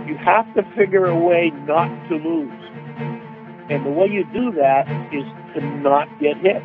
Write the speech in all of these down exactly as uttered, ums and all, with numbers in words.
You have to figure a way not to lose. And the way you do that is to not get hit.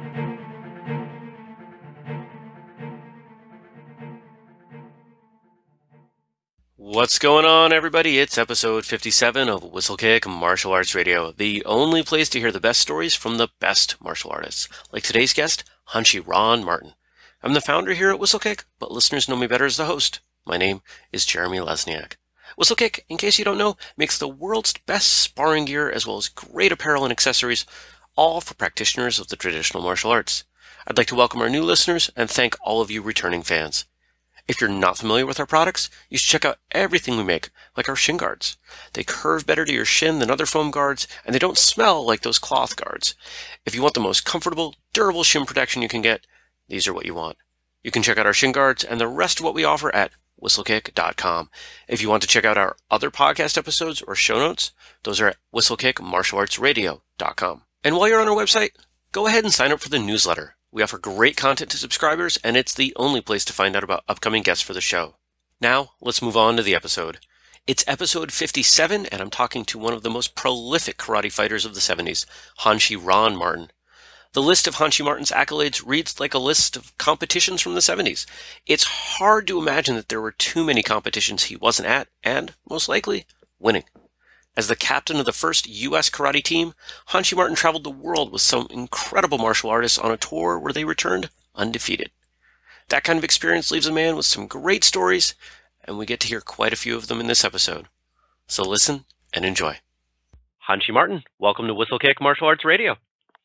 What's going on, everybody? It's episode fifty-seven of Whistlekick Martial Arts Radio, the only place to hear the best stories from the best martial artists, like today's guest, Hanshi Ron Martin. I'm the founder here at Whistlekick, but listeners know me better as the host. My name is Jeremy Lesniak. Whistlekick, in case you don't know, makes the world's best sparring gear as well as great apparel and accessories, all for practitioners of the traditional martial arts. I'd like to welcome our new listeners and thank all of you returning fans. If you're not familiar with our products, you should check out everything we make, like our shin guards. They curve better to your shin than other foam guards, and they don't smell like those cloth guards. If you want the most comfortable, durable shin protection you can get, these are what you want. You can check out our shin guards and the rest of what we offer at whistlekick dot com. If you want to check out our other podcast episodes or show notes, those are at whistlekick martial arts radio dot com. And while you're on our website, go ahead and sign up for the newsletter. We offer great content to subscribers, and it's the only place to find out about upcoming guests for the show. Now, let's move on to the episode. It's episode fifty-seven, and I'm talking to one of the most prolific karate fighters of the seventies, Hanshi Ron Martin. The list of Hanshi Martin's accolades reads like a list of competitions from the seventies. It's hard to imagine that there were too many competitions he wasn't at, and, most likely, winning. As the captain of the first U S karate team, Hanshi Martin traveled the world with some incredible martial artists on a tour where they returned undefeated. That kind of experience leaves a man with some great stories, and we get to hear quite a few of them in this episode. So listen and enjoy. Hanshi Martin, welcome to Whistlekick Martial Arts Radio.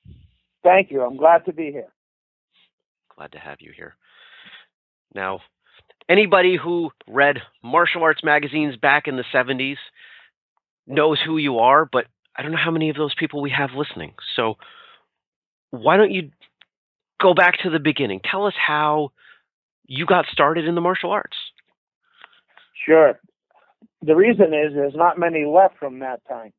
Thank you. I'm glad to be here. Glad to have you here. Now, anybody who read martial arts magazines back in the seventies knows who you are, but I don't know how many of those people we have listening. So why don't you go back to the beginning? Tell us how you got started in the martial arts. Sure. The reason is there's not many left from that time.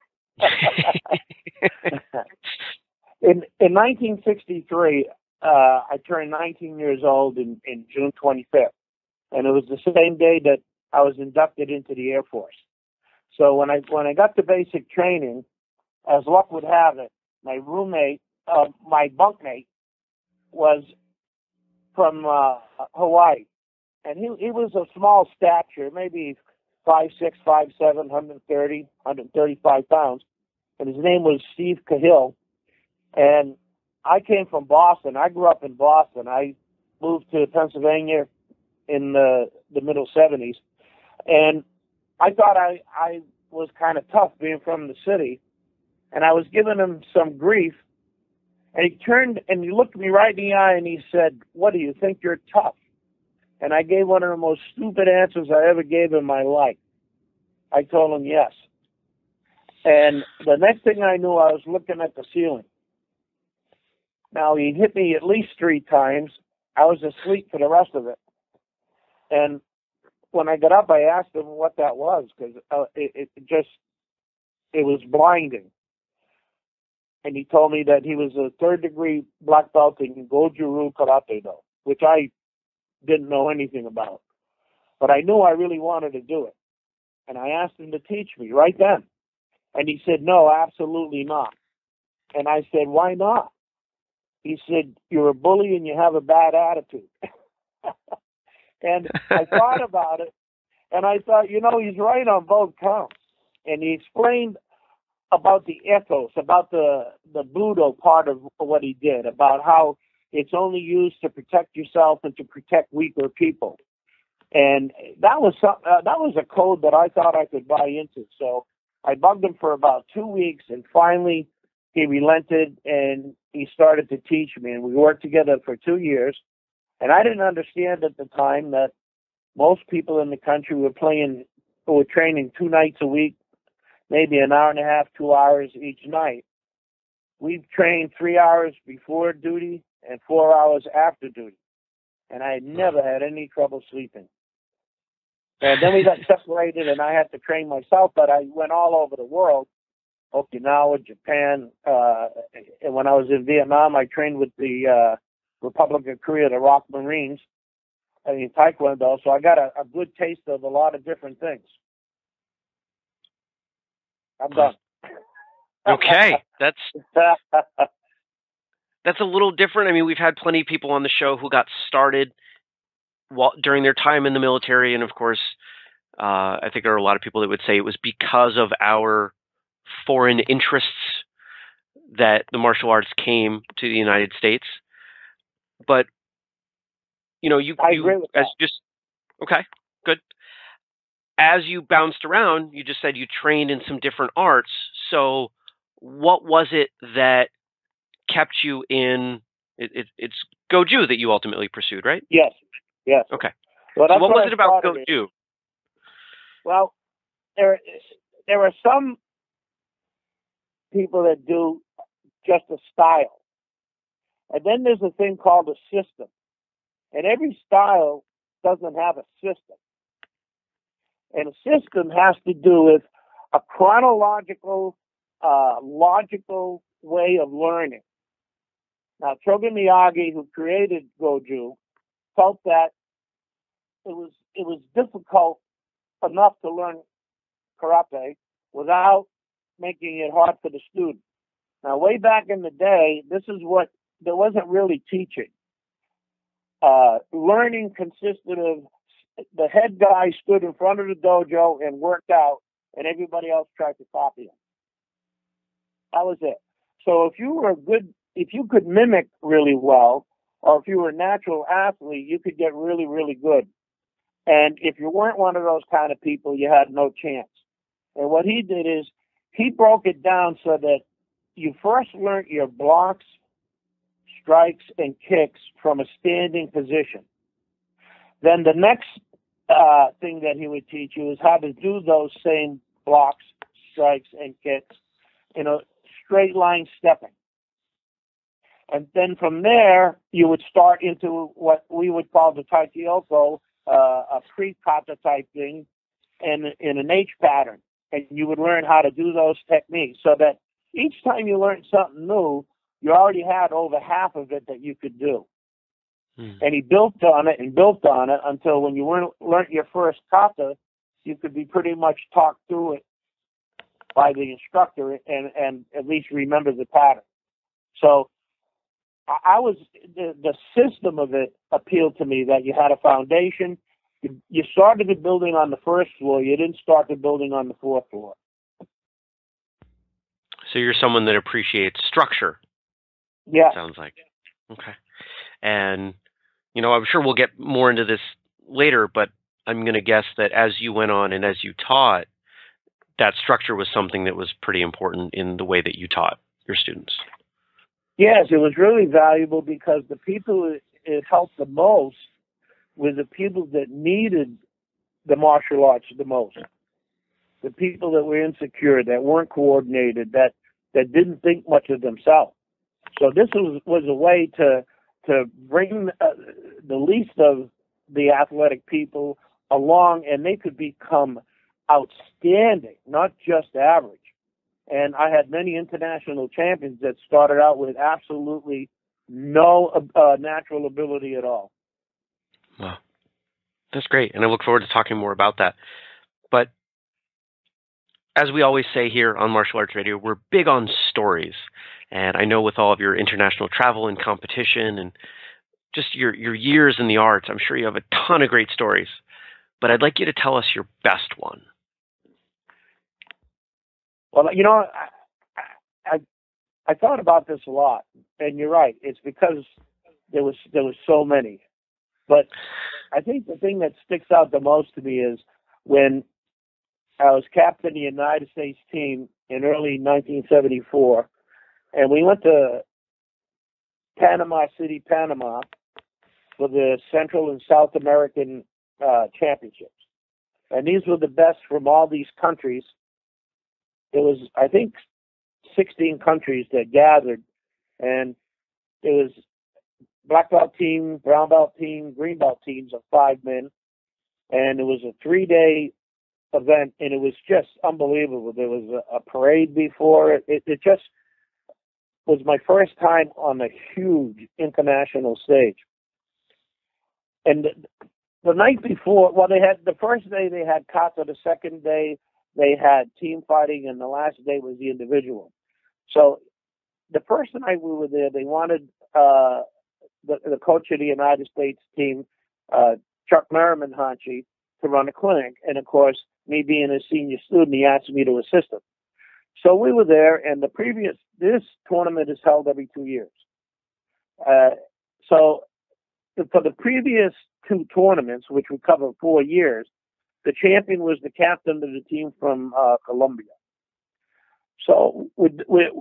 in in nineteen sixty-three, uh, I turned nineteen years old in, in June twenty-fifth, and it was the same day that I was inducted into the Air Force. So when I when I got to basic training, as luck would have it, my roommate, uh, my bunkmate, was from uh, Hawaii, and he he was a small stature, maybe five six, five seven, one hundred thirty, one hundred thirty-five pounds, and his name was Steve Cahill. And I came from Boston. I grew up in Boston. I moved to Pennsylvania in the the middle seventies, and I thought I, I was kind of tough being from the city, and I was giving him some grief, and he turned and he looked me right in the eye and he said, "What do you think you're tough?" And I gave one of the most stupid answers I ever gave in my life. I told him yes. And the next thing I knew, I was looking at the ceiling. Now, he hit me at least three times. I was asleep for the rest of it. And when I got up, I asked him what that was, because uh, it, it just, it was blinding. And he told me that he was a third-degree black belt in Goju-Ryu Karate-Do, which I didn't know anything about. But I knew I really wanted to do it. And I asked him to teach me right then. And he said, "No, absolutely not." And I said, "Why not?" He said, "You're a bully and you have a bad attitude." And I thought about it, and I thought, you know, he's right on both counts. And he explained about the ethos, about the, the Budo part of what he did, about how it's only used to protect yourself and to protect weaker people. And that was some, uh, that was a code that I thought I could buy into. So I bugged him for about two weeks, and finally he relented, and he started to teach me. And we worked together for two years. And I didn't understand at the time that most people in the country were playing, were training two nights a week, maybe an hour and a half, two hours each night. We've trained three hours before duty and four hours after duty. And I had never had any trouble sleeping. And then we got separated, and I had to train myself, but I went all over the world, Okinawa, Japan. Uh, and when I was in Vietnam, I trained with the uh, Republic of Korea, the Rock Marines, in Taekwondo. So I got a, a good taste of a lot of different things. I'm done. Okay, that's that's a little different. I mean, we've had plenty of people on the show who got started while, during their time in the military, and of course, uh, I think there are a lot of people that would say it was because of our foreign interests that the martial arts came to the United States. But you know, you, I you agree with as that. just okay, good. As you bounced around, you just said you trained in some different arts. So, what was it that kept you in? It, it, it's Goju that you ultimately pursued, right? Yes, yes. Okay. Well, So, that's what what was I it about started in. Goju? Well, there there are some people that do just a style, and then there's a thing called a system, and every style doesn't have a system, and a system has to do with a chronological, uh, logical way of learning. Now, Chogen Miyagi, who created Goju, felt that it was it was difficult enough to learn karate without making it hard for the student. Now, way back in the day, this is what there wasn't really teaching. Uh, learning consisted of the head guy stood in front of the dojo and worked out, and everybody else tried to copy him. That was it. So if you were a good, if you could mimic really well, or if you were a natural athlete, you could get really, really good. And if you weren't one of those kind of people, you had no chance. And what he did is he broke it down so that you first learned your blocks, strikes, and kicks from a standing position. Then the next uh, thing that he would teach you is how to do those same blocks, strikes, and kicks in a straight line stepping. And then from there, you would start into what we would call the Taitioko, uh, a pre-kata type thing, and in an H pattern. And you would learn how to do those techniques so that each time you learned something new, you already had over half of it that you could do. Hmm. And he built on it and built on it until when you weren't, learned your first kata, you could be pretty much talked through it by the instructor and, and at least remember the pattern. So I was, the, the system of it appealed to me, that you had a foundation. You, you started the building on the first floor. You didn't start the building on the fourth floor. So you're someone that appreciates structure. Yeah. Sounds like. Okay. And, you know, I'm sure we'll get more into this later, but I'm going to guess that as you went on and as you taught, that structure was something that was pretty important in the way that you taught your students. Yes, it was really valuable because the people it, it helped the most were the people that needed the martial arts the most. The people that were insecure, that weren't coordinated, that, that didn't think much of themselves. So this was, was a way to to bring uh, the least of the athletic people along, and they could become outstanding, not just average. And I had many international champions that started out with absolutely no uh, natural ability at all. Wow. That's great. And I look forward to talking more about that. But as we always say here on Martial Arts Radio, we're big on stories. And I know with all of your international travel and competition and just your, your years in the arts, I'm sure you have a ton of great stories. But I'd like you to tell us your best one. Well, you know, I, I I thought about this a lot, and you're right. It's because there was there was so many. But I think the thing that sticks out the most to me is when I was captain of the United States team in early nineteen seventy-four, and we went to Panama City, Panama, for the Central and South American uh, championships. And these were the best from all these countries. There was, I think, sixteen countries that gathered, and it was black belt team, brown belt team, green belt teams of five men, and it was a three-day event, and it was just unbelievable. There was a, a parade before it. It, it just was my first time on a huge international stage. And the, the night before, well, they had the first day they had kata, the second day they had team fighting, and the last day was the individual. So the first night we were there, they wanted uh, the, the coach of the United States team, uh, Chuck Merriman Hanshi, to run a clinic. And, of course, me being a senior student, he asked me to assist him. So we were there, and the previous, this tournament is held every two years. Uh, so for the previous two tournaments, which would cover four years, the champion was the captain of the team from uh, Colombia. So we, we,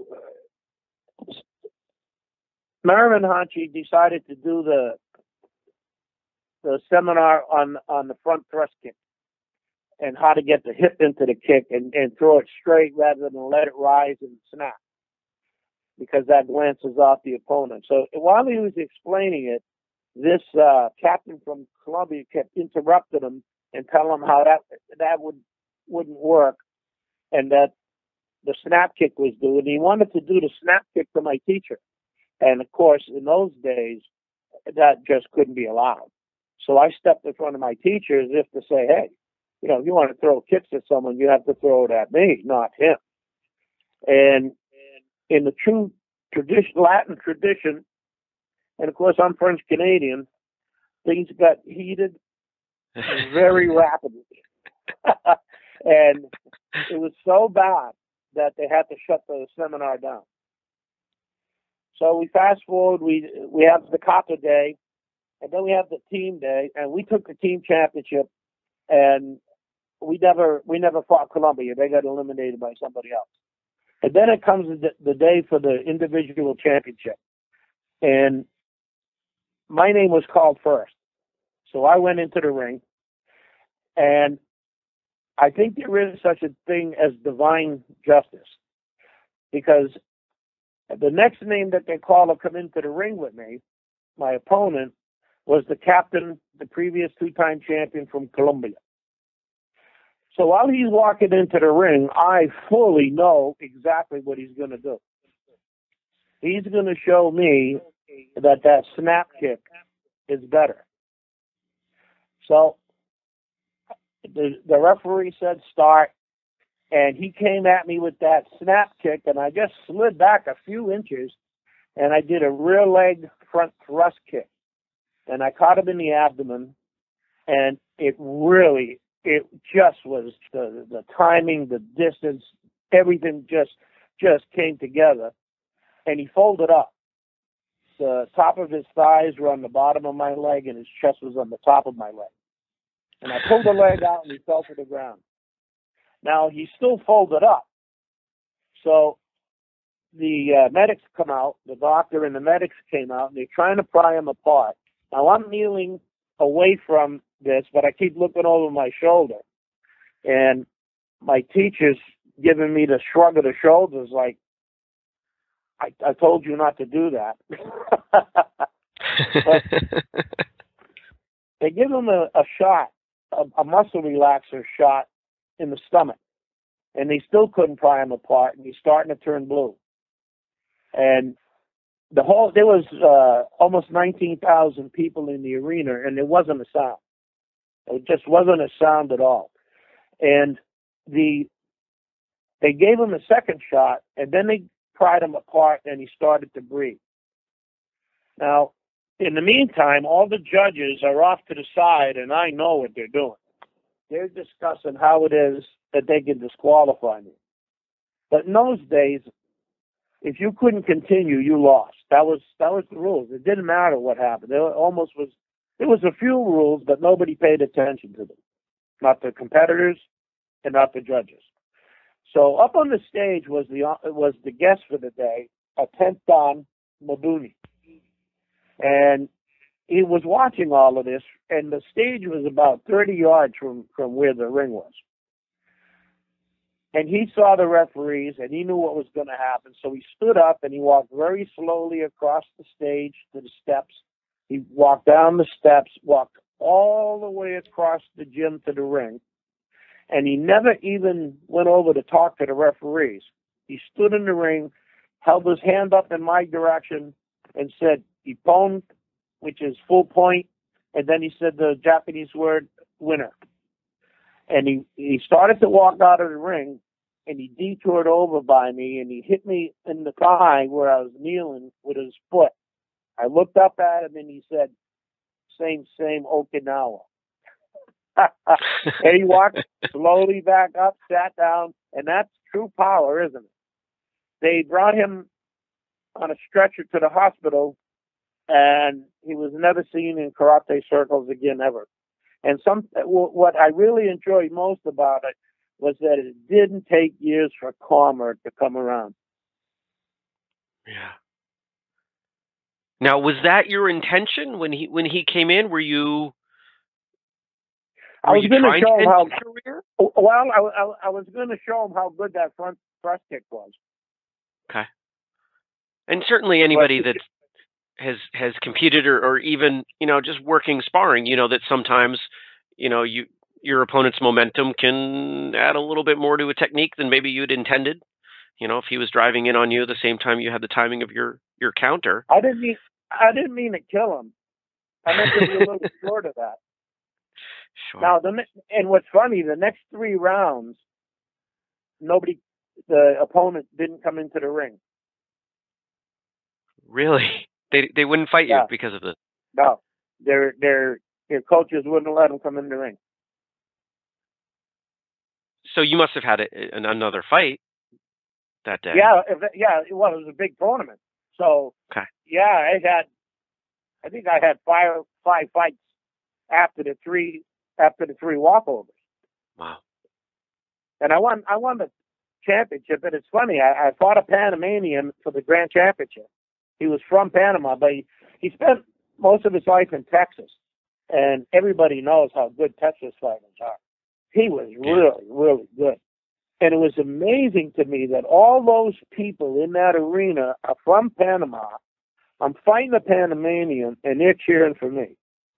Merriman Hanshi decided to do the the seminar on on the front thrust kick and how to get the hip into the kick and, and throw it straight rather than let it rise and snap, because that glances off the opponent. So while he was explaining it, this uh, captain from Colombia kept interrupting him and telling him how that that would wouldn't work, and that the snap kick was due, and he wanted to do the snap kick to my teacher. And of course, in those days, that just couldn't be allowed. So I stepped in front of my teacher as if to say, hey, you know, if you want to throw kicks at someone, you have to throw it at me, not him. And in the true tradition, Latin tradition, and of course I'm French Canadian, things got heated very rapidly. And it was so bad that they had to shut the seminar down. So we fast forward, we we have the Kata Day, and then we have the team day, and we took the team championship, and we never we never fought Colombia. They got eliminated by somebody else. And then it comes the, the day for the individual championship, and my name was called first. So I went into the ring, and I think there is such a thing as divine justice, because the next name that they call to come into the ring with me, my opponent, was the captain, the previous two-time champion from Colombia. So while he's walking into the ring, I fully know exactly what he's going to do. He's going to show me that that snap kick is better. So the, the referee said start, and he came at me with that snap kick, and I just slid back a few inches, and I did a rear leg front thrust kick. And I caught him in the abdomen, and it really, it just was the, the timing, the distance, everything just just came together. And he folded up. The top of his thighs were on the bottom of my leg, and his chest was on the top of my leg. And I pulled the leg out, and he fell to the ground. Now, he's still folded up. So the uh, medics come out, the doctor and the medics came out, and they're trying to pry him apart. Now, I'm kneeling away from this, but I keep looking over my shoulder. And my teacher's giving me the shrug of the shoulders like, I, I told you not to do that. But they give him a, a shot, a, a muscle relaxer shot in the stomach, and they still couldn't pry him apart, and he's starting to turn blue. And the whole, there was uh, almost nineteen thousand people in the arena, and there wasn't a sound. It just wasn't a sound at all. And the they gave him a second shot, and then they pried him apart, and he started to breathe. Now, in the meantime, all the judges are off to the side, and I know what they're doing. They're discussing how it is that they can disqualify me. But in those days, if you couldn't continue, you lost. That was that was the rules. It didn't matter what happened. There almost was there was a few rules, but nobody paid attention to them. Not the competitors and not the judges. So up on the stage was the was the guest for the day, a tenth Dan Mabuni, and he was watching all of this, and the stage was about thirty yards from, from where the ring was. And he saw the referees, and he knew what was going to happen. So he stood up, and he walked very slowly across the stage to the steps. He walked down the steps, walked all the way across the gym to the ring, and he never even went over to talk to the referees. He stood in the ring, held his hand up in my direction, and said, "Ippon," which is full point, and then he said the Japanese word, winner. and he, he started to walk out of the ring, and he detoured over by me, and he hit me in the thigh where I was kneeling with his foot. I looked up at him, and he said, same, same Okinawa. And he walked slowly back up, sat down, and that's true power, isn't it? They brought him on a stretcher to the hospital, and he was never seen in karate circles again ever. And some, what I really enjoyed most about it was that it didn't take years for karma to come around. Yeah. Now, was that your intention when he when he came in? Were you? Were I was going to show him how. Career? Well, I, I, I was going to show him how good that front thrust kick was. Okay. And certainly anybody that has has competed or, or even, you know, just working sparring, you know, that sometimes, you know, you your opponent's momentum can add a little bit more to a technique than maybe you'd intended. You know, if he was driving in on you the same time you had the timing of your, your counter. I didn't mean I didn't mean to kill him. I meant to be a little short of that. Sure. Now, the and what's funny, the next three rounds, nobody, the opponent didn't come into the ring. Really? They they wouldn't fight you yeah. because of this? No, their their their coaches wouldn't let them come in the ring. So you must have had a, an, another fight that day. Yeah, if, yeah. Well, it was a big tournament, so okay. Yeah, I had. I think I had five five fights after the three after the three walkovers. Wow. And I won I won the championship. And it's funny, I, I fought a Panamanian for the grand championship. He was from Panama, but he, he spent most of his life in Texas. And everybody knows how good Texas fighters are. He was really, really good. And it was amazing to me that all those people in that arena are from Panama. I'm fighting a Panamanian, and they're cheering for me.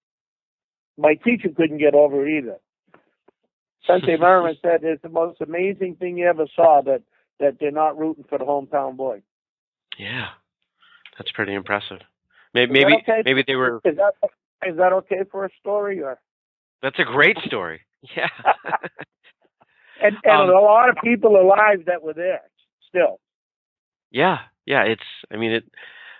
My teacher couldn't get over it either. Sensei Merriman said it's the most amazing thing you ever saw, that, that they're not rooting for the hometown boy. Yeah, that's pretty impressive. Maybe maybe, okay? maybe they were... Is that, is that okay for a story? Or? That's a great story. Yeah. and and um, a lot of people alive that were there still. Yeah, yeah. It's, I mean, it...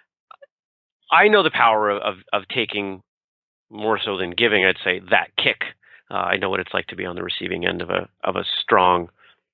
I know the power of, of, of taking, more so than giving, I'd say, that kick. Uh, I know what it's like to be on the receiving end of a of a strong,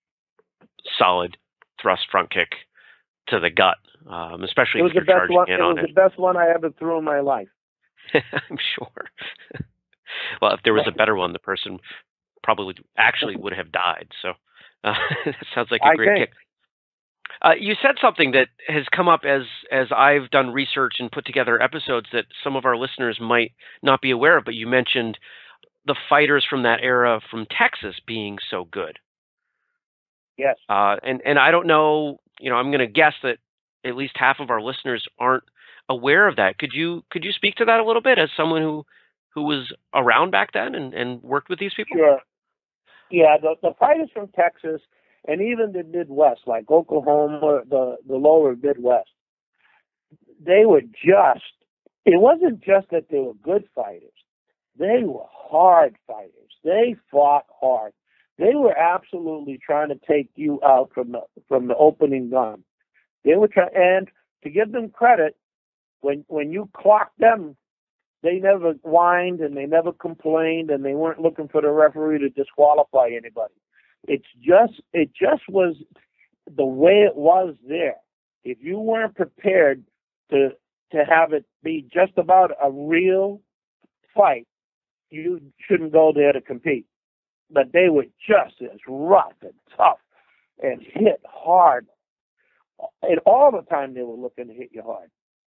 solid thrust front kick to the gut, um, especially if you're charging one, in on it. It was the best one I ever threw in my life. I'm sure. Well, if there was a better one, the person probably actually would have died. So uh, that sounds like a I great think. kick. Uh, you said something that has come up as as I've done research and put together episodes that some of our listeners might not be aware of, but you mentioned the fighters from that era from Texas being so good. Yes. Uh, and, and I don't know, you know, I'm going to guess that at least half of our listeners aren't aware of that. Could you could you speak to that a little bit as someone who, who was around back then and, and worked with these people? Sure. Yeah, the, the fighters from Texas and even the Midwest, like Oklahoma, the, the lower Midwest, they were just, it wasn't just that they were good fighters. They were hard fighters. They fought hard. They were absolutely trying to take you out from the from the opening gun. They were trying, and to give them credit, when when you clocked them, they never whined and they never complained, and they weren't looking for the referee to disqualify anybody. It's just it just was the way it was there. If you weren't prepared to to have it be just about a real fight, you shouldn't go there to compete. But they were just as rough and tough and hit hard. And all the time they were looking to hit you hard.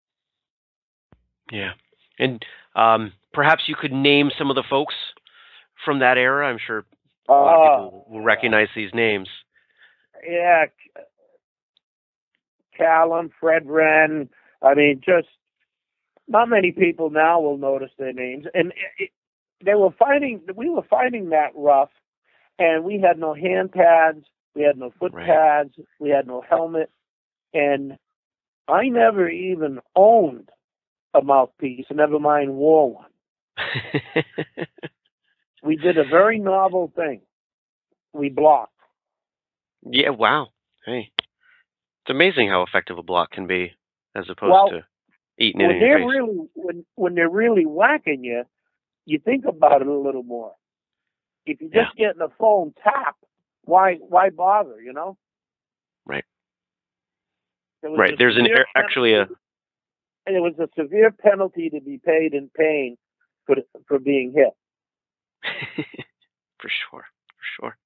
Yeah. And um, perhaps you could name some of the folks from that era. I'm sure a lot of people will recognize these names. Yeah. Callum, Fred Wren. I mean, just not many people now will notice their names. And it, They were fighting. We were fighting that rough, and we had no hand pads. We had no foot right. pads. We had no helmet, and I never even owned a mouthpiece. Never mind wore one. We did a very novel thing. we blocked. Yeah, wow. Hey. It's amazing how effective a block can be as opposed well, to eating it when in your they're face. really when when they're really whacking you, you think about it a little more. If you're just Yeah. getting a phone tap, why why bother? You know. Right. There was Right. a There's an severe actually a penalty- and it was a severe penalty to be paid in pain for for being hit. for sure. For sure.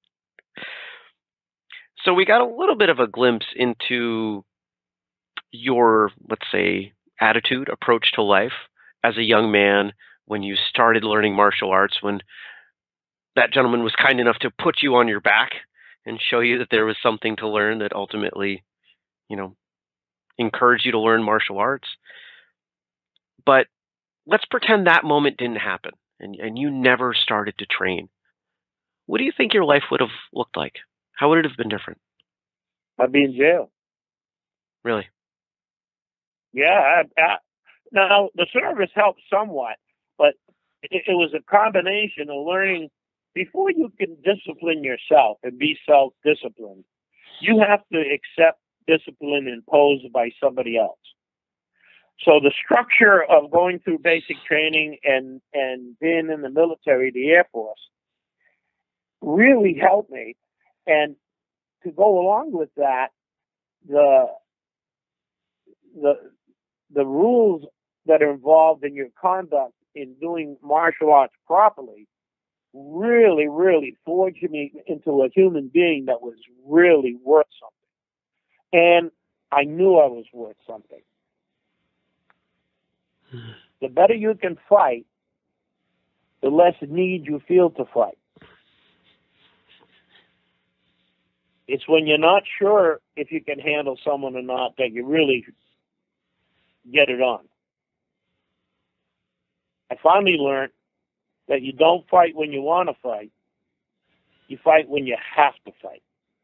So we got a little bit of a glimpse into your, let's say, attitude, approach to life as a young man when you started learning martial arts, when that gentleman was kind enough to put you on your back and show you that there was something to learn that ultimately, you know, encouraged you to learn martial arts. But let's pretend that moment didn't happen and, and you never started to train. What do you think your life would have looked like? How would it have been different? I'd be in jail. Really? Yeah. I, I, now the service helped somewhat, but it, it was a combination of learning. Before you can discipline yourself and be self-disciplined, you have to accept discipline imposed by somebody else. So the structure of going through basic training and, and being in the military, the Air Force, really helped me. And to go along with that, the the the rules that are involved in your conduct in doing martial arts properly really, really forged me into a human being that was really worth something. And I knew I was worth something. The better you can fight, the less need you feel to fight. It's when you're not sure if you can handle someone or not that you really get it on. I finally learned that you don't fight when you want to fight. You fight when you have to fight.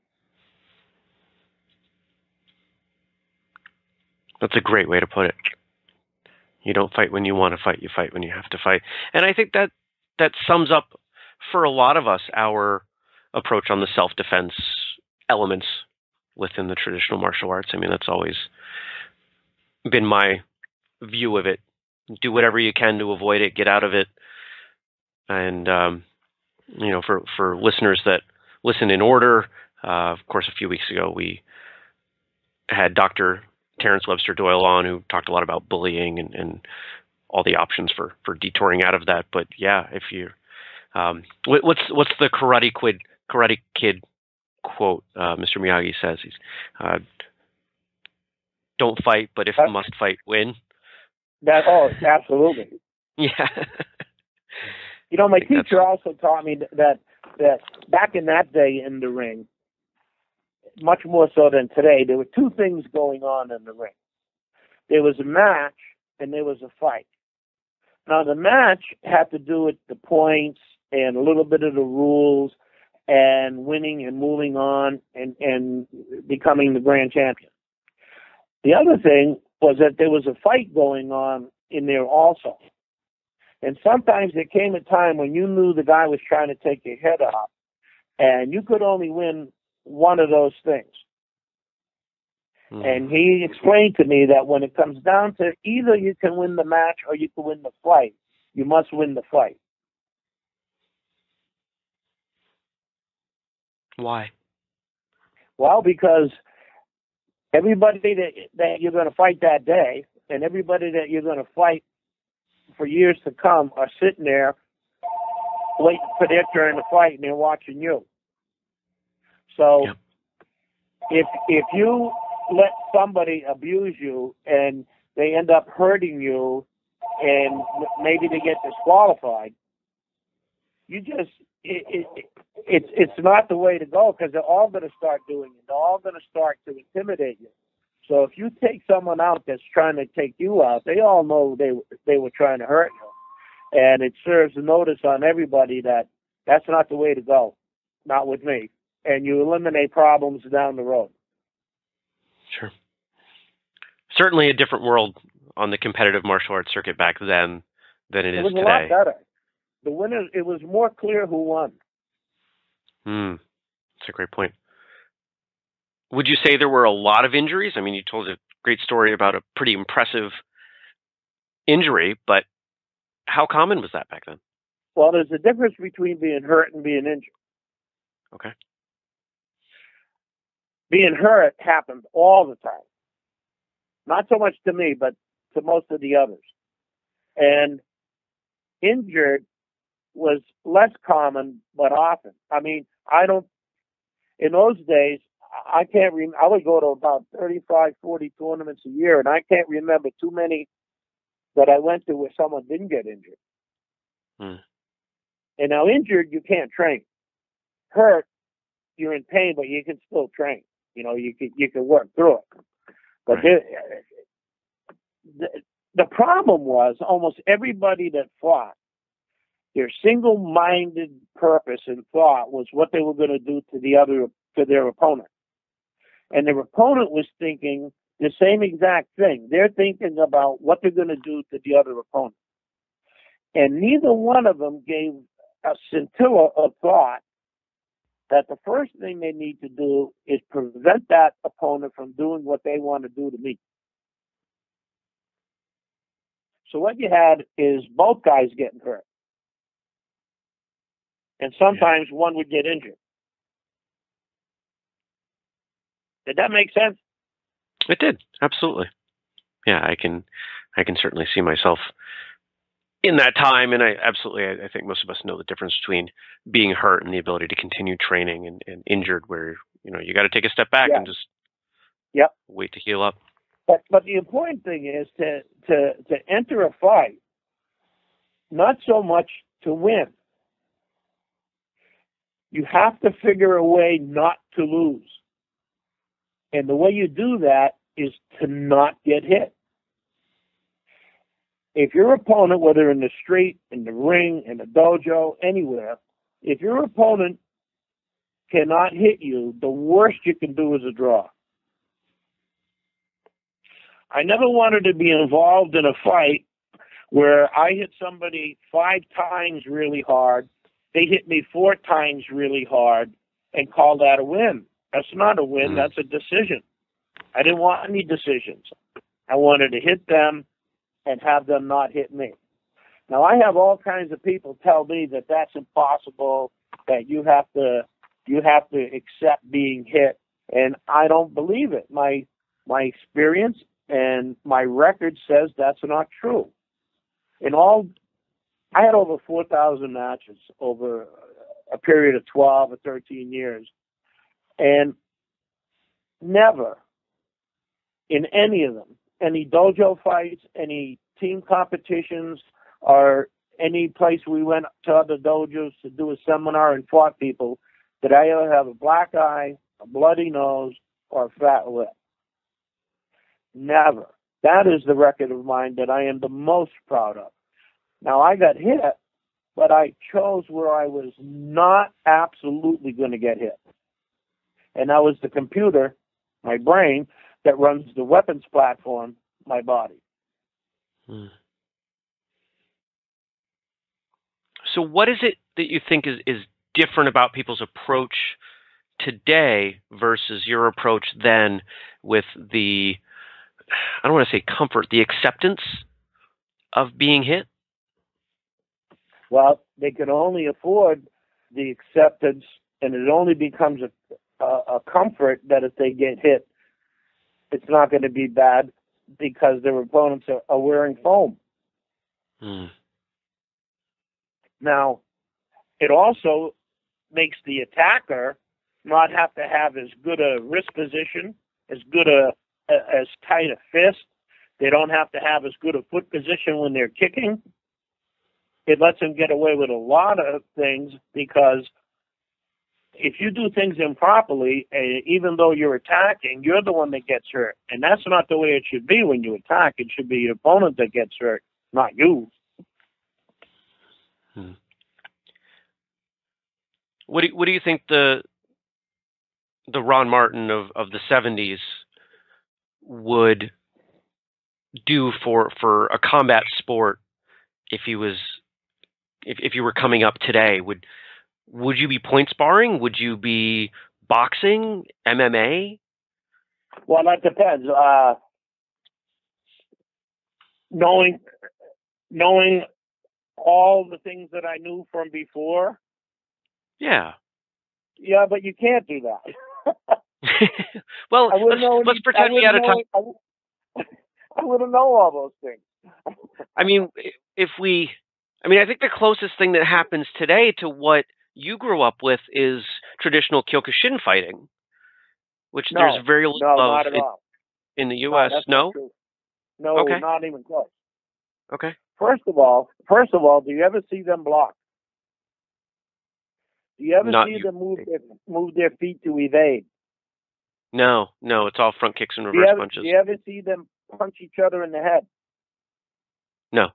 That's a great way to put it. You don't fight when you want to fight. You fight when you have to fight. And I think that that sums up for a lot of us our approach on the self-defense elements within the traditional martial arts. I mean, that's always been my view of it. Do whatever you can to avoid it. Get out of it. And, um, you know, for, for listeners that listen in order, uh, of course, a few weeks ago, we had Doctor Terrence Webster Doyle on, who talked a lot about bullying and, and all the options for, for detouring out of that. But yeah, if you, um, what, what's what's the Karate Kid Karate Kid quote? Uh, Mister Miyagi says he's, uh, "Don't fight, but if That's, must fight, win." That oh, absolutely. Yeah. You know, my teacher also taught me that that back in that day in the ring, much more so than today, there were two things going on in the ring. There was a match and there was a fight. Now, the match had to do with the points and a little bit of the rules and winning and moving on and, and becoming the grand champion. The other thing was that there was a fight going on in there also. And sometimes there came a time when you knew the guy was trying to take your head off, and you could only win one of those things. Mm. And he explained to me that when it comes down to either you can win the match or you can win the fight, you must win the fight. Why? Well, because everybody that, that you're going to fight that day and everybody that you're going to fight for years to come are sitting there waiting for their turn to fight, and they're watching you. So yep. if if you let somebody abuse you and they end up hurting you and maybe they get disqualified, you just it, it, it's it's not the way to go, because they're all going to start doing it. They're all going to start to intimidate you. So if you take someone out that's trying to take you out, they all know they they were trying to hurt you, and it serves a notice on everybody that that's not the way to go, not with me. And you eliminate problems down the road. Sure. Certainly a different world on the competitive martial arts circuit back then than it, it is was today. A lot better. The winner, it was more clear who won. Hmm. That's a great point. Would you say there were a lot of injuries? I mean, you told a great story about a pretty impressive injury, but how common was that back then? Well, there's a difference between being hurt and being injured. Okay. Being hurt happens all the time. Not so much to me, but to most of the others. And injured was less common, but often. I mean, I don't, in those days, I can't remember, I would go to about thirty-five, forty tournaments a year, and I can't remember too many that I went to where someone didn't get injured. Hmm. And now injured, you can't train. Hurt, you're in pain, but you can still train. You know, you can, you can work through it. But Right. the, the problem was almost everybody that fought, their single-minded purpose and thought was what they were going to do to the other, to their opponent. And their opponent was thinking the same exact thing. They're thinking about what they're going to do to the other opponent. And neither one of them gave a scintilla of thought that the first thing they need to do is prevent that opponent from doing what they want to do to me. So what you had is both guys getting hurt. And sometimes yeah. one would get injured. Did that make sense? It did, absolutely. Yeah, I can, I can certainly see myself in that time, and I absolutely, I, I think most of us know the difference between being hurt and the ability to continue training, and, and injured, where you know you got to take a step back yeah. and just yep. wait to heal up. But but the important thing is to to to enter a fight, not so much to win. You have to figure a way not to lose. And the way you do that is to not get hit. If your opponent, whether in the street, in the ring, in the dojo, anywhere, if your opponent cannot hit you, the worst you can do is a draw. I never wanted to be involved in a fight where I hit somebody five times really hard, they hit me four times really hard, and call that a win. That's not a win, mm. that's a decision. I didn't want any decisions. I wanted to hit them and have them not hit me. Now, I have all kinds of people tell me that that's impossible, that you have to you have to accept being hit, and I don't believe it. My my experience and my record says that's not true. In all, I had over four thousand matches over a period of twelve or thirteen years, and never in any of them, any dojo fights, any team competitions, or any place we went to other dojos to do a seminar and fought people, did I ever have a black eye, a bloody nose, or a fat lip. Never. That is the record of mine that I am the most proud of. Now, I got hit, but I chose where I was not absolutely going to get hit. And that was the computer, my brain, that runs the weapons platform, my body. Hmm. So what is it that you think is, is different about people's approach today versus your approach then, with the, I don't want to say comfort, the acceptance of being hit? Well, they can only afford the acceptance, and it only becomes a, a, a comfort that if they get hit, it's not going to be bad because their opponents are, are wearing foam. Hmm. Now, it also makes the attacker not have to have as good a wrist position, as good a, a as tight a fist. They don't have to have as good a foot position when they're kicking. It lets them get away with a lot of things because if you do things improperly, uh, even though you're attacking, you're the one that gets hurt. And that's not the way it should be when you attack. It should be your opponent that gets hurt, not you. Hmm. What do you, what do you think the the Ron Martin of, of the seventies would do for, for a combat sport if he was if, if you were coming up today? Would would you be point sparring? Would you be boxing, M M A? Well, that depends. Uh, knowing knowing all the things that I knew from before. Yeah. Yeah, but you can't do that. Well, let's, let's pretend we had a time. I, I wouldn't know all those things. I mean, if we, I mean, I think the closest thing that happens today to what you grew up with is traditional Kyokushin fighting, which no, there's very little no, of not at in, all. in the U S. No? No? No, okay. Not even close. Okay. First of all, first of all, do you ever see them block? Do you ever Not see you. them move their, move their feet to evade? No, no, it's all front kicks and reverse do you ever, punches. Do you ever see them punch each other in the head? No.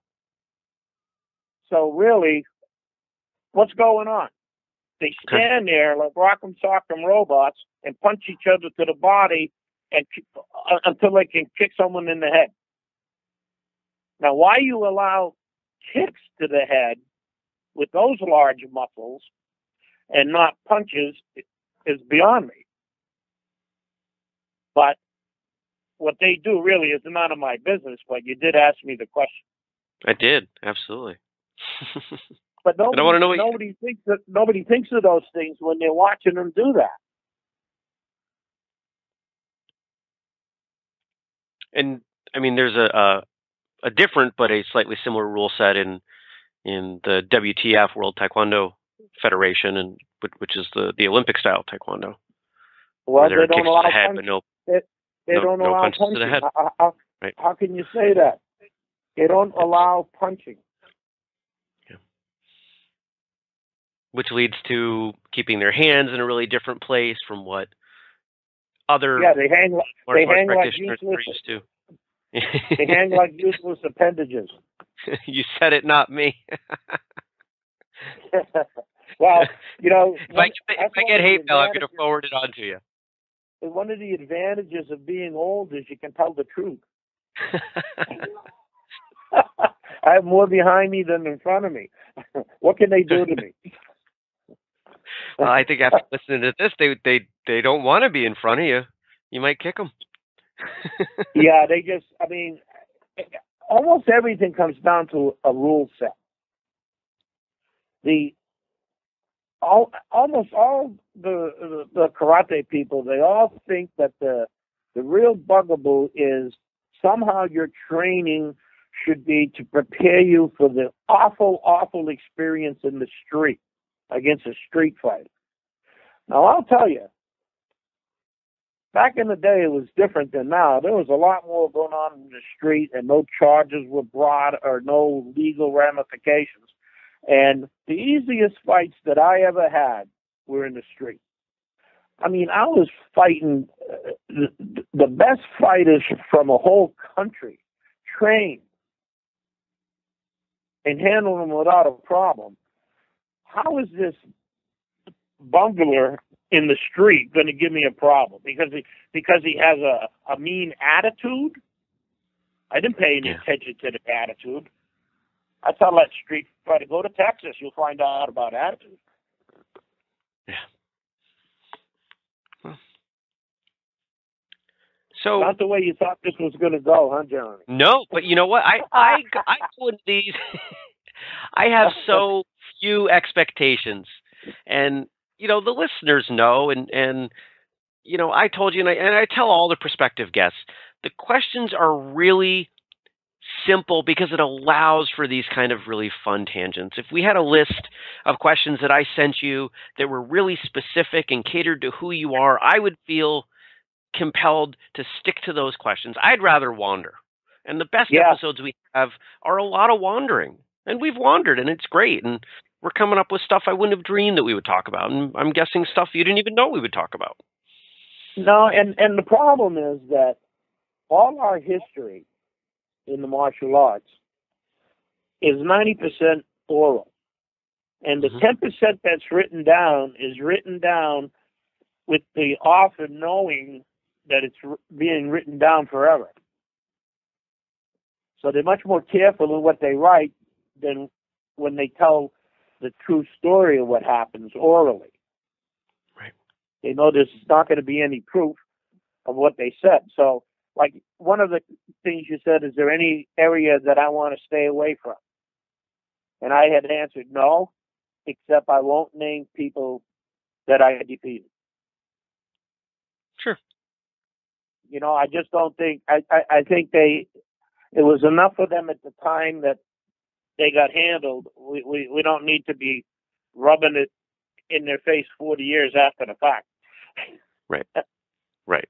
So really, what's going on? They stand okay. there like rock'em sock'em robots and punch each other to the body and uh, until they can kick someone in the head. Now, why you allow kicks to the head with those large muscles and not punches is beyond me. But what they do really is none of my business, but you did ask me the question. I did, absolutely. But nobody, I don't want to know what nobody you... thinks that nobody thinks of those things when they're watching them do that. And I mean, there's a, a a different but a slightly similar rule set in in the W T F, World Taekwondo Federation, and which is the, the Olympic style Taekwondo. Well, where there they are don't kicks allow to the head, punch, but no, they, they no, don't no allow punches punching. to the head. How, how, right. how can you say that? They don't allow punching. Yeah. Which leads to keeping their hands in a really different place from what other yeah they hang they hang like useless, useless used to. they hang like useless appendages. You said it, not me. Well, you know, if I, if I get hate mail, I'm going to forward it on to you. One of the advantages of being old is you can tell the truth. I have more behind me than in front of me. What can they do to me? Well, I think after listening to this, they they they don't want to be in front of you. You might kick them. Yeah, they just. I mean, almost everything comes down to a rule set. The all almost all the, the the karate people, they all think that the the real bugaboo is somehow your training should be to prepare you for the awful, awful experience in the street against a street fighter. Now, I'll tell you, back in the day, it was different than now. There was a lot more going on in the street, and no charges were brought or no legal ramifications. And the easiest fights that I ever had were in the street. I mean, I was fighting uh, the, the best fighters from a whole country, trained, and handling them without a problem. How is this bungler in the street going to give me a problem? Because he because he has a, a mean attitude? I didn't pay any yeah. attention to the attitude. I tell that street fighter, go to Texas, you'll find out about attitude. Yeah. Huh. So not the way you thought this was going to go, huh, Jeremy? No, but you know what? I I I put these. I have so few expectations, and you know the listeners know, and and you know I told you, and I and I tell all the prospective guests, the questions are really simple because it allows for these kind of really fun tangents. If we had a list of questions that I sent you that were really specific and catered to who you are, I would feel compelled to stick to those questions. I'd rather wander. And the best yeah. episodes we have are a lot of wandering. And we've wandered, and it's great. And we're coming up with stuff I wouldn't have dreamed that we would talk about. And I'm guessing stuff you didn't even know we would talk about. No, and, and the problem is that all our history in the martial arts is ninety percent oral. And the mm-hmm. ten percent that's written down is written down with the author knowing that it's being written down forever. So they're much more careful in what they write than when they tell the true story of what happens orally. Right. They know there's not going to be any proof of what they said. So, like, one of the things you said, is there any area that I want to stay away from? And I had answered no, except I won't name people that I defeated. Sure. You know, I just don't think, I, I, I think they, it was enough for them at the time that they got handled. We, we, we don't need to be rubbing it in their face forty years after the fact. Right. Right.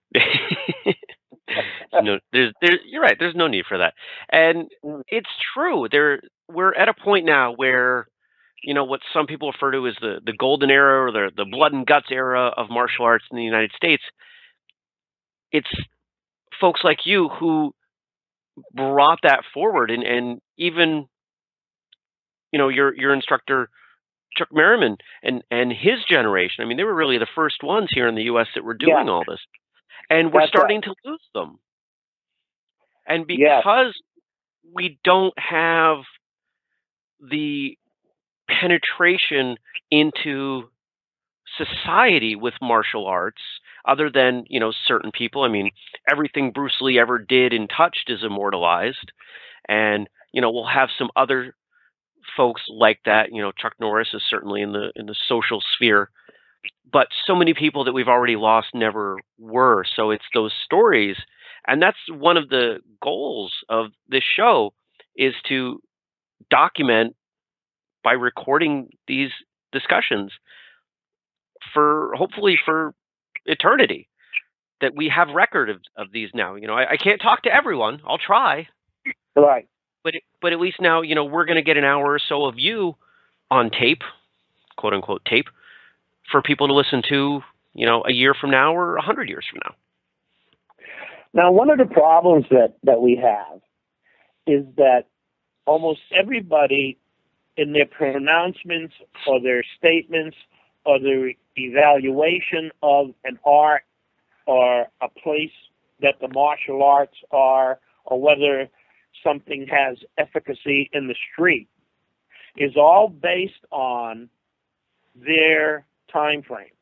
no, there's, there. You're right. There's no need for that, and it's true. There, we're at a point now where, you know, what some people refer to as the the golden era or the the blood and guts era of martial arts in the United States. It's folks like you who brought that forward, and and even, you know, your your instructor Chuck Merriman and and his generation. I mean, they were really the first ones here in the U S that were doing yeah. all this. And we're That's starting right. to lose them. And because yes. we don't have the penetration into society with martial arts, other than, you know, certain people. I mean, everything Bruce Lee ever did and touched is immortalized. And, you know, we'll have some other folks like that. You know, Chuck Norris is certainly in the in the social sphere. But so many people that we've already lost never were. So it's those stories. And that's one of the goals of this show, is to document by recording these discussions for, hopefully for eternity, that we have record of, of these now. You know, I, I can't talk to everyone. I'll try. Right. But, but at least now, you know, we're going to get an hour or so of you on tape, quote unquote tape, for people to listen to, you know, a year from now or a hundred years from now. Now, one of the problems that, that we have is that almost everybody in their pronouncements or their statements or their evaluation of an art or a place that the martial arts are, or whether something has efficacy in the street, is all based on their time frame.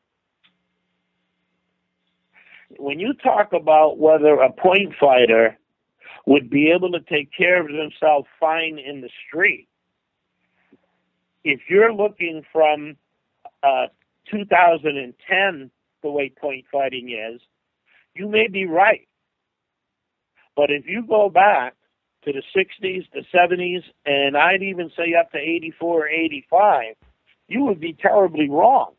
When you talk about whether a point fighter would be able to take care of himself fine in the street, if you're looking from uh, two thousand ten, the way point fighting is, you may be right. But if you go back to the sixties, the seventies, and I'd even say up to eighty-four or eighty-five, you would be terribly wrong.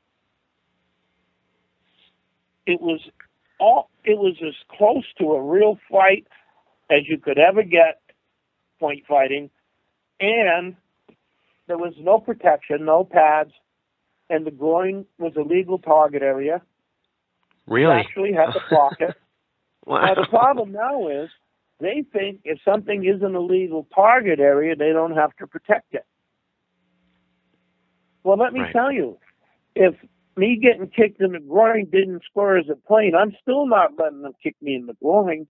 It was all, it was as close to a real fight as you could ever get, point fighting, and there was no protection, no pads, and the groin was a legal target area. Really? You actually had to block it. Wow. Now, the problem now is they think if something isn't a legal target area, they don't have to protect it. Well, let me Right. tell you, if me getting kicked in the groin didn't score as a point, I'm still not letting them kick me in the groin.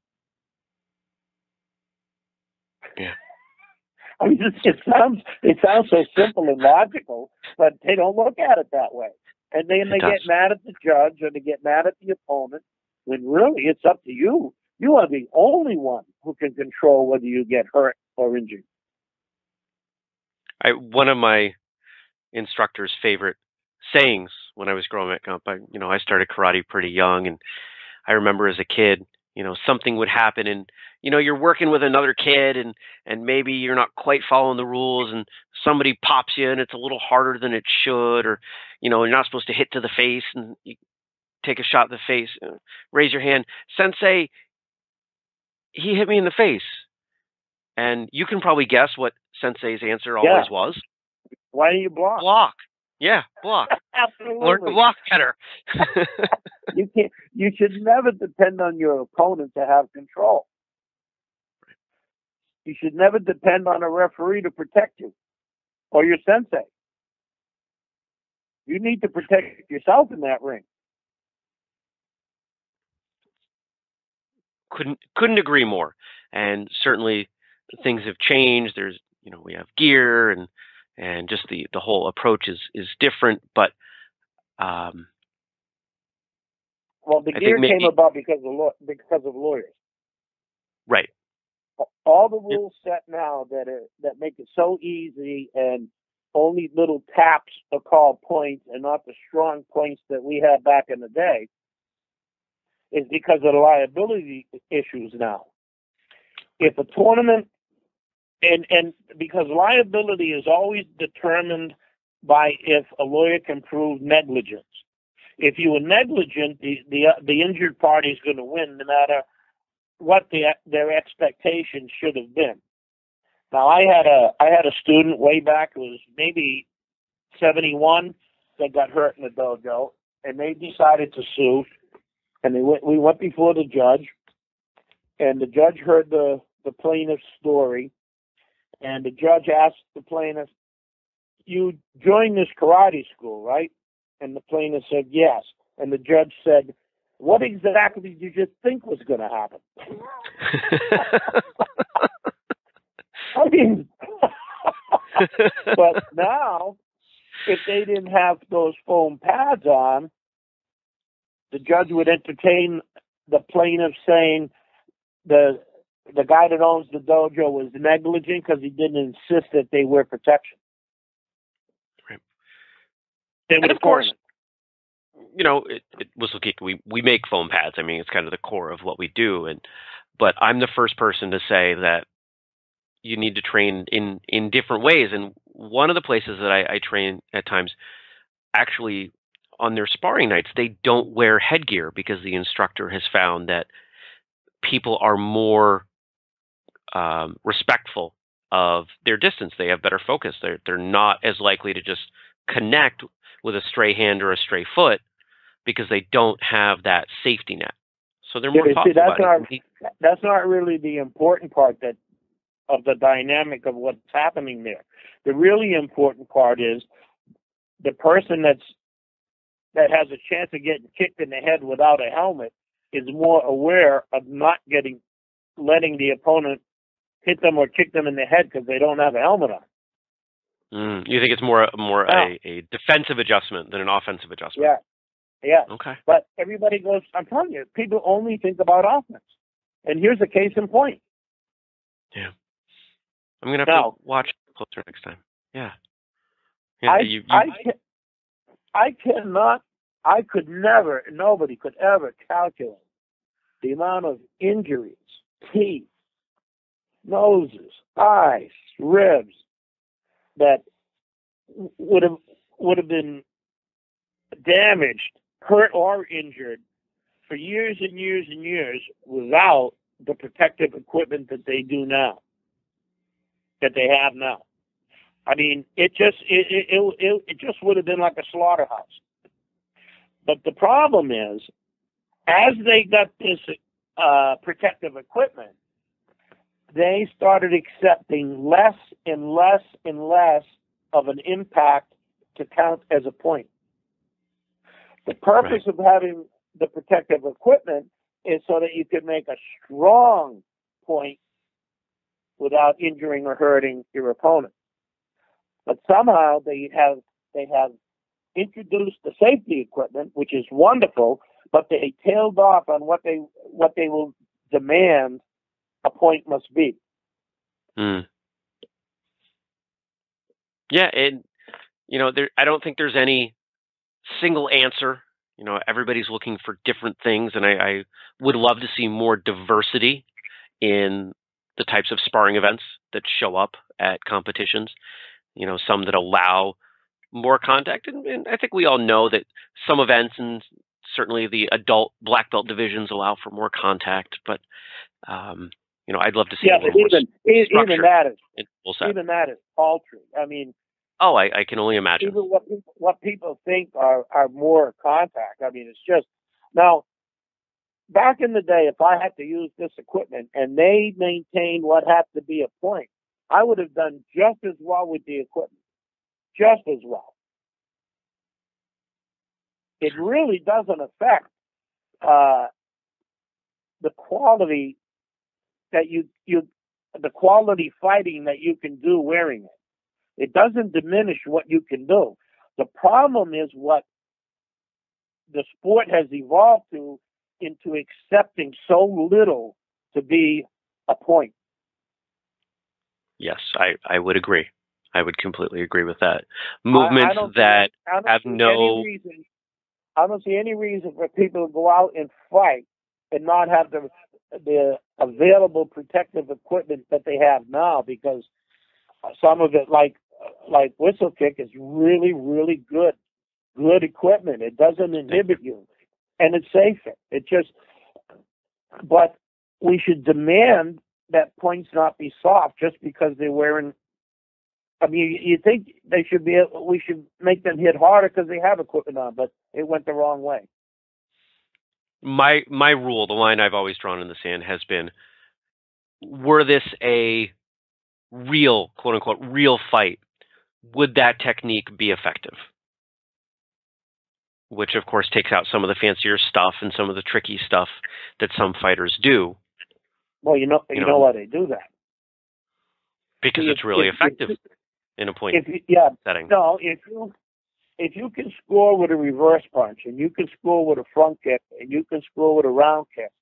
Yeah. I mean, it, it sounds it sounds so simple and logical, but they don't look at it that way. And then they get mad at the judge or they get mad at the opponent, when really it's up to you. You are the only one who can control whether you get hurt or injured. I, one of my instructor's favorite sayings when I was growing up, I, you know, I started karate pretty young, and I remember as a kid, you know, something would happen, and you know, you're working with another kid, and and maybe you're not quite following the rules, and somebody pops you, and it's a little harder than it should, or you know, you're not supposed to hit to the face, and you take a shot in the face, raise your hand, sensei, he hit me in the face, and you can probably guess what sensei's answer always Yeah. was. Why do you block? Block. Yeah, block. Absolutely. Learn to block better. You can't. You should never depend on your opponent to have control. You should never depend on a referee to protect you or your sensei. You need to protect yourself in that ring. Couldn't couldn't agree more. And certainly things have changed. There's, you know, we have gear and and just the, the whole approach is, is different. But um, well, the I gear think maybe, came about because of law- because of lawyers. right. All the rules set now that are, that make it so easy, and only little taps are called points and not the strong points that we had back in the day, is because of the liability issues now. If a tournament, and, and because liability is always determined by if a lawyer can prove negligence. If you were negligent, the, the, the injured party is going to win no matter what the, their expectations should have been. Now, I had a I had a student way back, it was maybe seventy-one, that got hurt in the dojo, and they decided to sue. And they went, we went before the judge, and the judge heard the, the plaintiff's story, and the judge asked the plaintiff, "You joined this karate school, right?" And the plaintiff said, "Yes." And the judge said, "What exactly did you think was going to happen?" I mean, but now, if they didn't have those foam pads on, the judge would entertain the plaintiff saying the the guy that owns the dojo was negligent because he didn't insist that they wear protection. Right. And of course, you know, it, it Whistlekick, we we make foam pads. I mean, it's kind of the core of what we do. And but I'm the first person to say that you need to train in, in different ways. And one of the places that I, I train at times, actually on their sparring nights, they don't wear headgear because the instructor has found that people are more um, respectful of their distance. They have better focus. They're, they're not as likely to just connect with a stray hand or a stray foot because they don't have that safety net. So they're more yeah, thoughtful see, that's about not, it. That's not really the important part that of the dynamic of what's happening there. The really important part is the person that's that has a chance of getting kicked in the head without a helmet is more aware of not getting letting the opponent hit them or kick them in the head because they don't have a helmet on. Mm, you think it's more more yeah. a, a defensive adjustment than an offensive adjustment? Yeah, yeah. Okay. But everybody goes, I'm telling you, people only think about offense. And here's a case in point. Yeah. I'm going to have now, to watch closer next time. Yeah. yeah I, you, you, I, can, I cannot, I could never, nobody could ever calculate the amount of injuries, teeth, noses, eyes, ribs, that would have would have been damaged, hurt, or injured for years and years and years without the protective equipment that they do now, that they have now. I mean, it just it it it, it just would have been like a slaughterhouse. But the problem is, as they got this uh, protective equipment, they started accepting less and less and less of an impact to count as a point. The purpose right. of having the protective equipment is so that you can make a strong point without injuring or hurting your opponent. But somehow they have they have introduced the safety equipment, which is wonderful, but they tailed off on what they what they will demand a point must be. Mm. Yeah, and you know, there. I don't think there's any single answer. You know, everybody's looking for different things, and I, I would love to see more diversity in the types of sparring events that show up at competitions. You know, some that allow more contact, and, and I think we all know that some events, and certainly the adult black belt divisions, allow for more contact. But um, you know, I'd love to see yeah, a little but even more even that is set. even that is paltry. I mean, oh, I, I can only imagine. Even what people, what people think are are more contact. I mean, it's just now. Back in the day, if I had to use this equipment and they maintained what had to be a point, I would have done just as well with the equipment. Just as well. It really doesn't affect uh, the quality that you you the quality fighting that you can do wearing it. It doesn't diminish what you can do. The problem is what the sport has evolved to into accepting so little to be a point. Yes, I, I would agree. I would completely agree with that. Movements I, I that see, have no... Reason, I don't see any reason for people to go out and fight and not have the the available protective equipment that they have now, because some of it, like like Whistlekick, is really, really good, good equipment. It doesn't inhibit you, and it's safer. It just, but we should demand that points not be soft just because they're wearing. I mean, you think they should be. We should make them hit harder because they have equipment on, but it went the wrong way. My my rule, the line I've always drawn in the sand, has been: were this a real, quote unquote, real fight, would that technique be effective? Which, of course, takes out some of the fancier stuff and some of the tricky stuff that some fighters do. Well, you know, you, you know, know why they do that? Because See, it's really if, effective if, in a point if you, yeah, setting. No, if you if you can score with a reverse punch, and you can score with a front kick, and you can score with a round kick,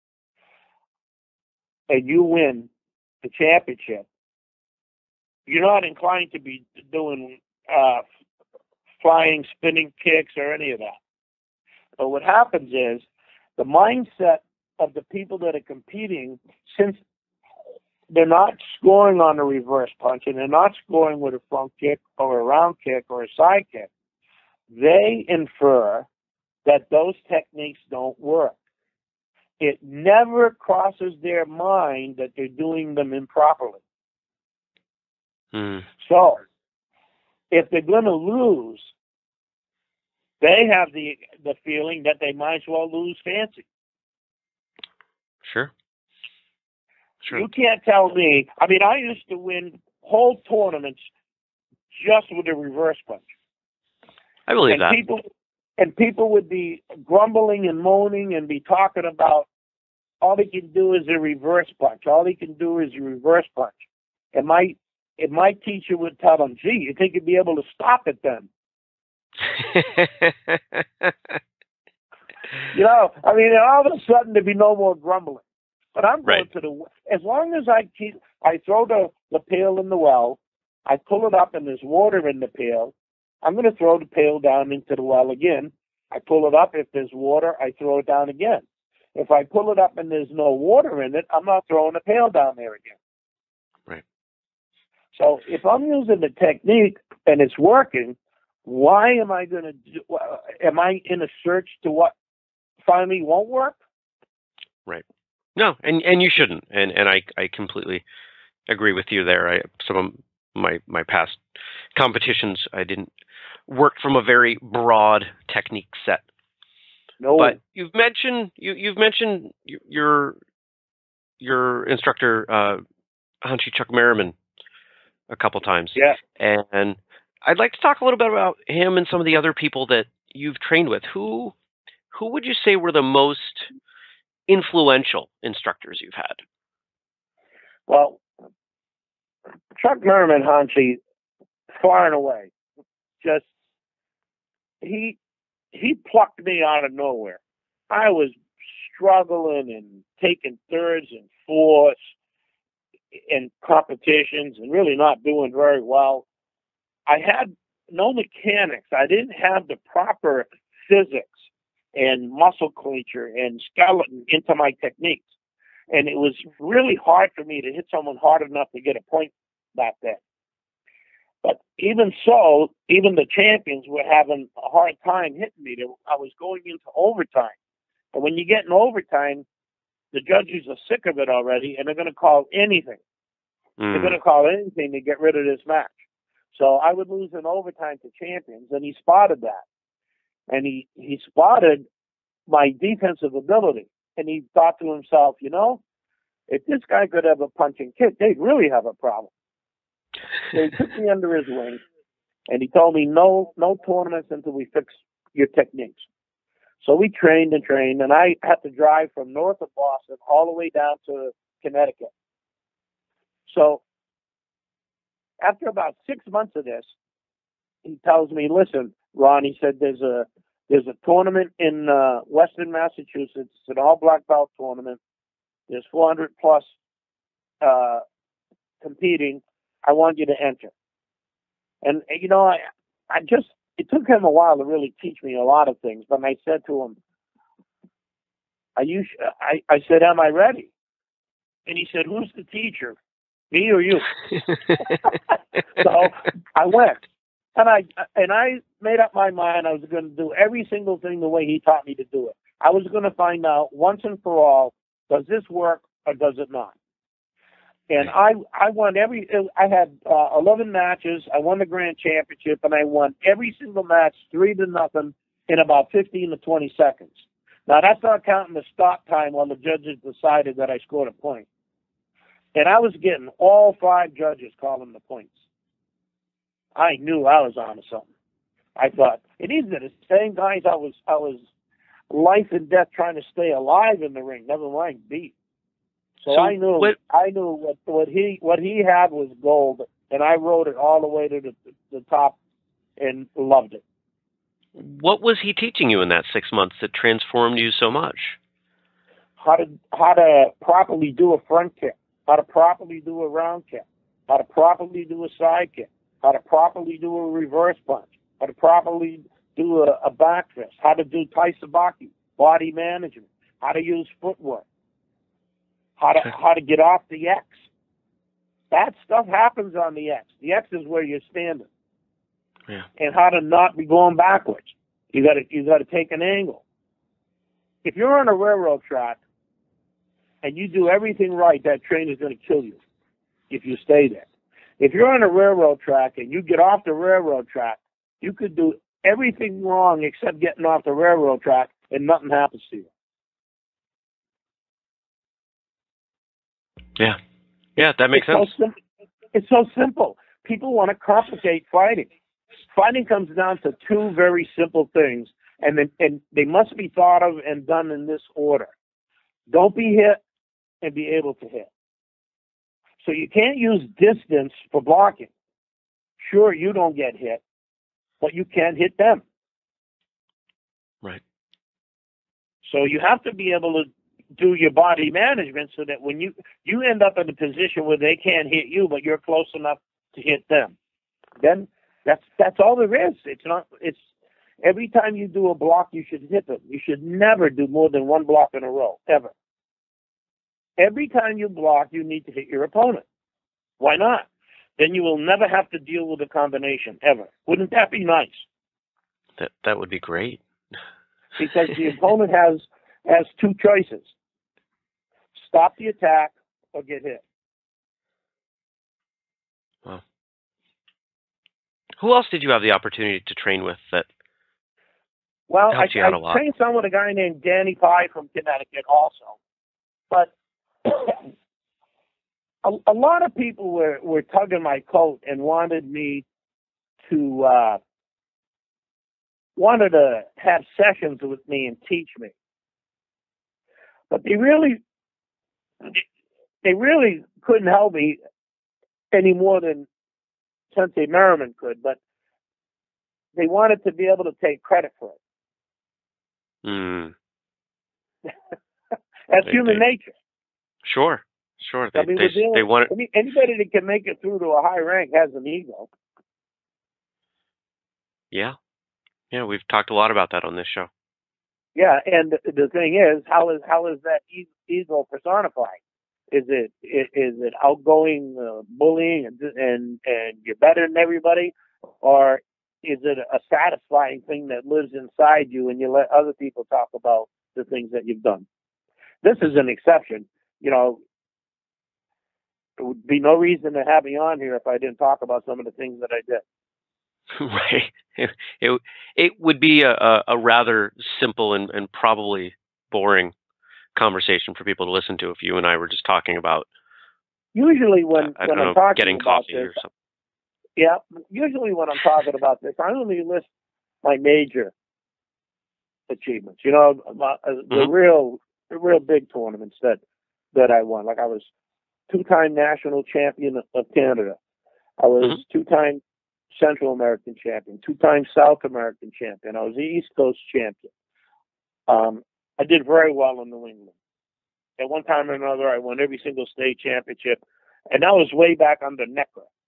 and you win the championship, you're not inclined to be doing uh, flying, spinning kicks or any of that. But what happens is the mindset of the people that are competing, since they're not scoring on a reverse punch and they're not scoring with a front kick or a round kick or a side kick, they infer that those techniques don't work. It never crosses their mind that they're doing them improperly. Mm. So, if they're going to lose, they have the the feeling that they might as well lose fancy. Sure. Sure. You can't tell me. I mean, I used to win whole tournaments just with a reverse punch. I believe and that. People, and people would be grumbling and moaning and be talking about all he can do is a reverse punch. All he can do is a reverse punch. And my, and my teacher would tell them, gee, you think you'd be able to stop it then? You know, I mean, all of a sudden there'd be no more grumbling. But I'm going right. to the, as long as I keep, I throw the, the pail in the well, I pull it up and there's water in the pail, I'm going to throw the pail down into the well again. I pull it up. If there's water, I throw it down again. If I pull it up and there's no water in it, I'm not throwing the pail down there again. Right. So if I'm using the technique and it's working, why am I going to do, am I in a search to what finally won't work? Right. No, and, and you shouldn't. And, and I, I completely agree with you there. I, some of my, my past competitions, I didn't work from a very broad technique set. No. But you've mentioned, you, you've mentioned your, your instructor, uh, Hanshi Chuck Merriman, a couple times. Yeah. And I'd like to talk a little bit about him and some of the other people that you've trained with. Who, who would you say were the most influential instructors you've had? Well, Chuck Merriman, Hanshi, far and away, just he he plucked me out of nowhere. I was struggling and taking thirds and fourths in competitions and really not doing very well. I had no mechanics. I didn't have the proper physics and muscle clincher and skeleton into my techniques. And it was really hard for me to hit someone hard enough to get a point back then. But even so, even the champions were having a hard time hitting me. I was going into overtime. And when you get in overtime, the judges are sick of it already, and they're going to call anything. Mm. They're going to call anything to get rid of this match. So I would lose in overtime to champions, and he spotted that. And he, he spotted my defensive ability. And he thought to himself, you know, if this guy could have a punch and kick, they'd really have a problem. So he took me under his wing, and he told me, no, no tournaments until we fix your techniques. So we trained and trained, and I had to drive from north of Boston all the way down to Connecticut. So after about six months of this, he tells me, "Listen, Ron," he said, "there's a there's a tournament in uh, Western Massachusetts. It's an all black belt tournament. There's four hundred plus uh, competing. I want you to enter." And you know, I I just it took him a while to really teach me a lot of things. But I said to him, "Are you?" I I said, "Am I ready?" And he said, "Who's the teacher, me or you?" So I went. And I and I made up my mind I was going to do every single thing the way he taught me to do it. I was going to find out once and for all, does this work or does it not? And I I won every. I had uh, eleven matches. I won the grand championship, and I won every single match three to nothing in about fifteen to twenty seconds. Now that's not counting the stop time while the judges decided that I scored a point. And I was getting all five judges calling the points. I knew I was on to something. I thought, and these are the same guys I was I was life and death trying to stay alive in the ring, never mind beat. So, so I knew what, I knew what what he what he had was gold, and I rode it all the way to the, the top and loved it. What was he teaching you in that six months that transformed you so much? How to how to properly do a front kick, how to properly do a round kick, how to properly do a side kick, how to properly do a reverse punch, how to properly do a, a back fist, how to do taisabaki, body management, how to use footwork, how to how to get off the X. That stuff happens on the X. The X is where you're standing. Yeah. And how to not be going backwards. You got to you got to take an angle. If you're on a railroad track and you do everything right, that train is going to kill you if you stay there. If you're on a railroad track and you get off the railroad track, you could do everything wrong except getting off the railroad track and nothing happens to you. Yeah. Yeah, that makes it's sense. So it's so simple. People want to complicate fighting. Fighting comes down to two very simple things, and then, and they must be thought of and done in this order. Don't be hit and be able to hit. So you can't use distance for blocking. Sure, you don't get hit, but you can hit them. Right. So you have to be able to do your body management so that when you, you end up in a position where they can't hit you, but you're close enough to hit them. Then that's that's all there is. It's not. It's every time you do a block, you should hit them. You should never do more than one block in a row, ever. Every time you block, you need to hit your opponent. Why not? Then you will never have to deal with a combination, ever. Wouldn't that be nice? That that would be great. Because the opponent has has two choices. Stop the attack or get hit. Wow. Who else did you have the opportunity to train with that well, helped I, you out I a lot? trained some with a guy named Danny Pye from Connecticut also. But a, a lot of people were, were tugging my coat and wanted me to uh, wanted to have sessions with me and teach me. But they really they really couldn't help me any more than Sensei Merriman could, but they wanted to be able to take credit for it. Mm. That's they, human they, nature. Sure, sure. They, I mean, they, dealing, they want I mean, anybody that can make it through to a high rank has an ego. Yeah, yeah. We've talked a lot about that on this show. Yeah, and the thing is, how is how is that ego personified? Is it is it outgoing uh, bullying and, and and you're better than everybody, or is it a satisfying thing that lives inside you and you let other people talk about the things that you've done? This is an exception. You know, there would be no reason to have me on here if I didn't talk about some of the things that I did. Right. It, it, it would be a, a rather simple and, and probably boring conversation for people to listen to if you and I were just talking about. Usually, when uh, I when don't I'm know, talking getting about coffee this, or something. Yeah, usually when I'm talking about this, I only list my major achievements. You know, the Mm-hmm. real, the real big tournaments that that I won. Like I was two-time national champion of Canada. I was Mm-hmm. two-time Central American champion, two-time South American champion. I was the East Coast champion. Um, I did very well in New England. At one time or another, I won every single state championship, and that was way back under N E C R A,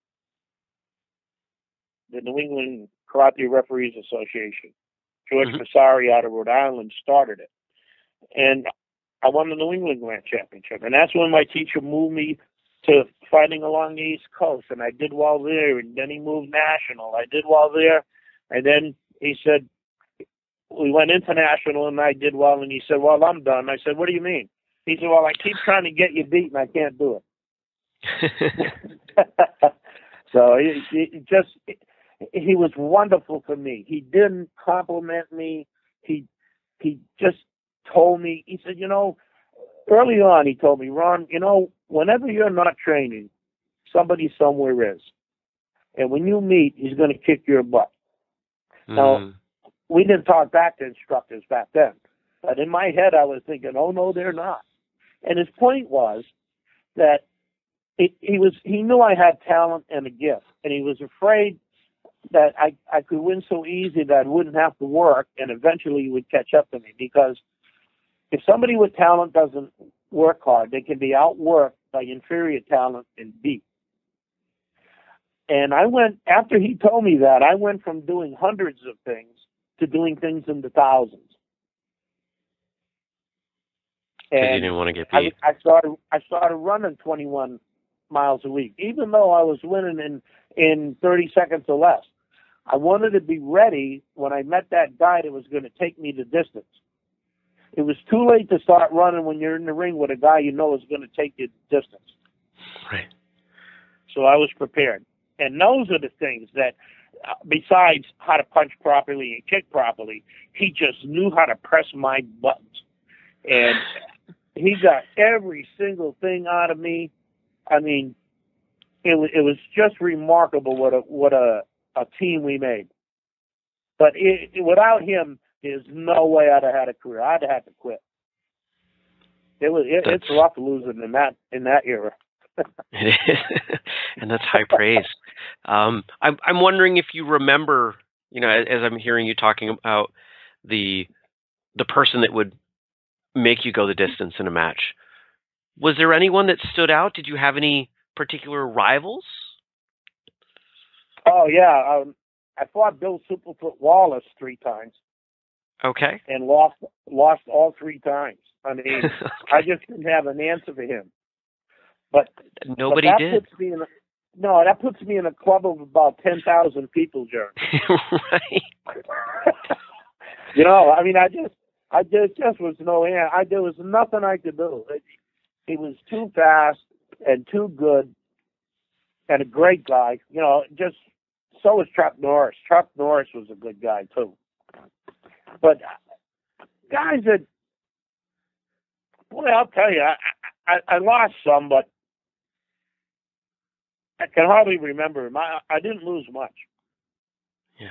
the New England Karate Referees Association. George Mm-hmm. Vasari out of Rhode Island started it. And I won the New England Grand Championship. And that's when my teacher moved me to fighting along the East Coast. And I did well there. And then he moved national. I did well there. And then he said, we went international and I did well. And he said, well, I'm done. I said, what do you mean? He said, well, I keep trying to get you beat and I can't do it. So he, he just, he was wonderful for me. He didn't compliment me. He, he just told me, he said, you know, early on, he told me, Ron, you know, whenever you're not training, somebody somewhere is. And when you meet, he's going to kick your butt. Mm. Now, we didn't talk back to instructors back then. But in my head, I was thinking, oh, no, they're not. And his point was that it, he was he knew I had talent and a gift. And he was afraid that I, I could win so easy that I wouldn't have to work, and eventually he would catch up to me. Because if somebody with talent doesn't work hard, they can be outworked by inferior talent and beat. And I went, after he told me that, I went from doing hundreds of things to doing things in the thousands. And you didn't want to get beat. I, I started I started running twenty-one miles a week, even though I was winning in, in thirty seconds or less. I wanted to be ready when I met that guy that was going to take me the distance. It was too late to start running when you're in the ring with a guy you know is going to take you the distance. Right. So I was prepared. And those are the things that, uh, besides how to punch properly and kick properly, he just knew how to press my buttons. And he got every single thing out of me. I mean, it was, it was just remarkable what a what a, a team we made. But it, without him, there's no way I'd have had a career. I'd have had to quit. It was it, it's rough losing in that in that era. It is, and that's high praise. Um, I'm I'm wondering if you remember, you know, as, as I'm hearing you talking about the the person that would make you go the distance in a match. Was there anyone that stood out? Did you have any particular rivals? Oh yeah, um, I fought Bill Superfoot Wallace three times. Okay. And lost lost all three times. I mean, okay. I just didn't have an answer for him. But nobody but that did. Puts me in a, no, that puts me in a club of about ten thousand people, Jeremy. Right. You know, I mean, I just, I just, just was no answer. I there was nothing I could do. It, he was too fast and too good, and a great guy. You know, just so was Chuck Norris. Chuck Norris was a good guy too. But guys that, boy, I'll tell you, I, I, I lost some, but I can hardly remember him. I, I didn't lose much. Yeah.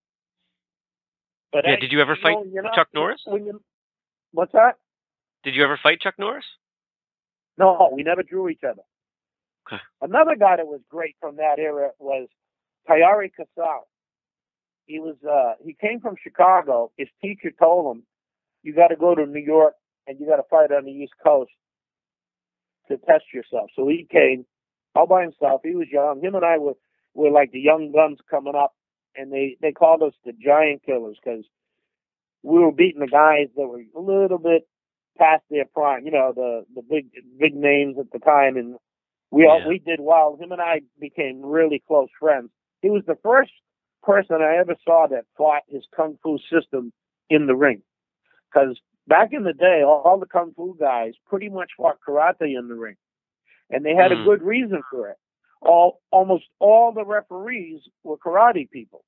But yeah. I, Did you ever you fight know, you know, Chuck Norris? When you, what's that? Did you ever fight Chuck Norris? No, we never drew each other. Okay. Another guy that was great from that era was Tayari Casal. He was uh, he came from Chicago. His teacher told him, "You got to go to New York and you got to fight on the East Coast to test yourself." So he came all by himself. He was young. Him and I were were like the young guns coming up, and they they called us the Giant Killers because we were beating the guys that were a little bit past their prime. You know, the the big big names at the time, and we all, yeah. we did well. Him and I became really close friends. He was the first person I ever saw that fought his kung fu system in the ring. Because back in the day, all, all the kung fu guys pretty much fought karate in the ring, and they had mm. a good reason for it. All almost all the referees were karate people,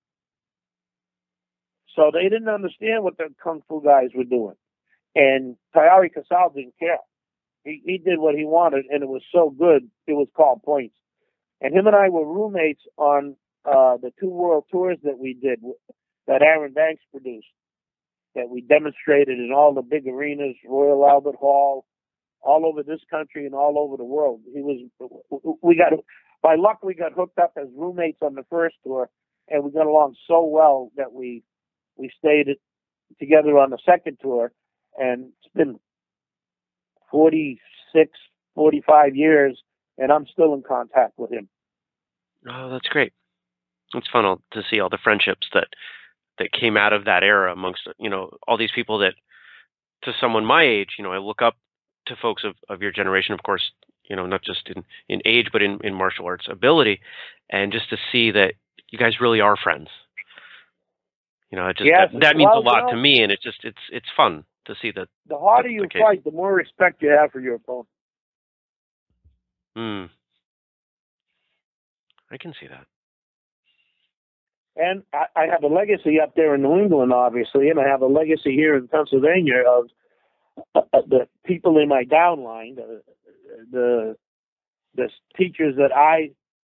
so they didn't understand what the kung fu guys were doing. And Tayari Casal didn't care. He he did what he wanted, and it was so good it was called points. And him and I were roommates on uh, the two world tours that we did, that Aaron Banks produced, that we demonstrated in all the big arenas, Royal Albert Hall, all over this country and all over the world. He was, we got, by luck, we got hooked up as roommates on the first tour, and we got along so well that we we stayed together on the second tour, and it's been forty-six, forty-five years, and I'm still in contact with him. Oh, that's great. It's fun to see all the friendships that that came out of that era amongst, you know, all these people that, to someone my age, you know, I look up to folks of, of your generation, of course, you know, not just in, in age, but in, in martial arts ability, and just to see that you guys really are friends. You know, it just Yes, that, that means well, a lot you know, to me, and it's just it's it's fun to see that. The harder the, you the fight, the more respect you have for your opponent. Hmm. I can see that. And I, I have a legacy up there in New England, obviously, and I have a legacy here in Pennsylvania of uh, the people in my downline, the, the the teachers that I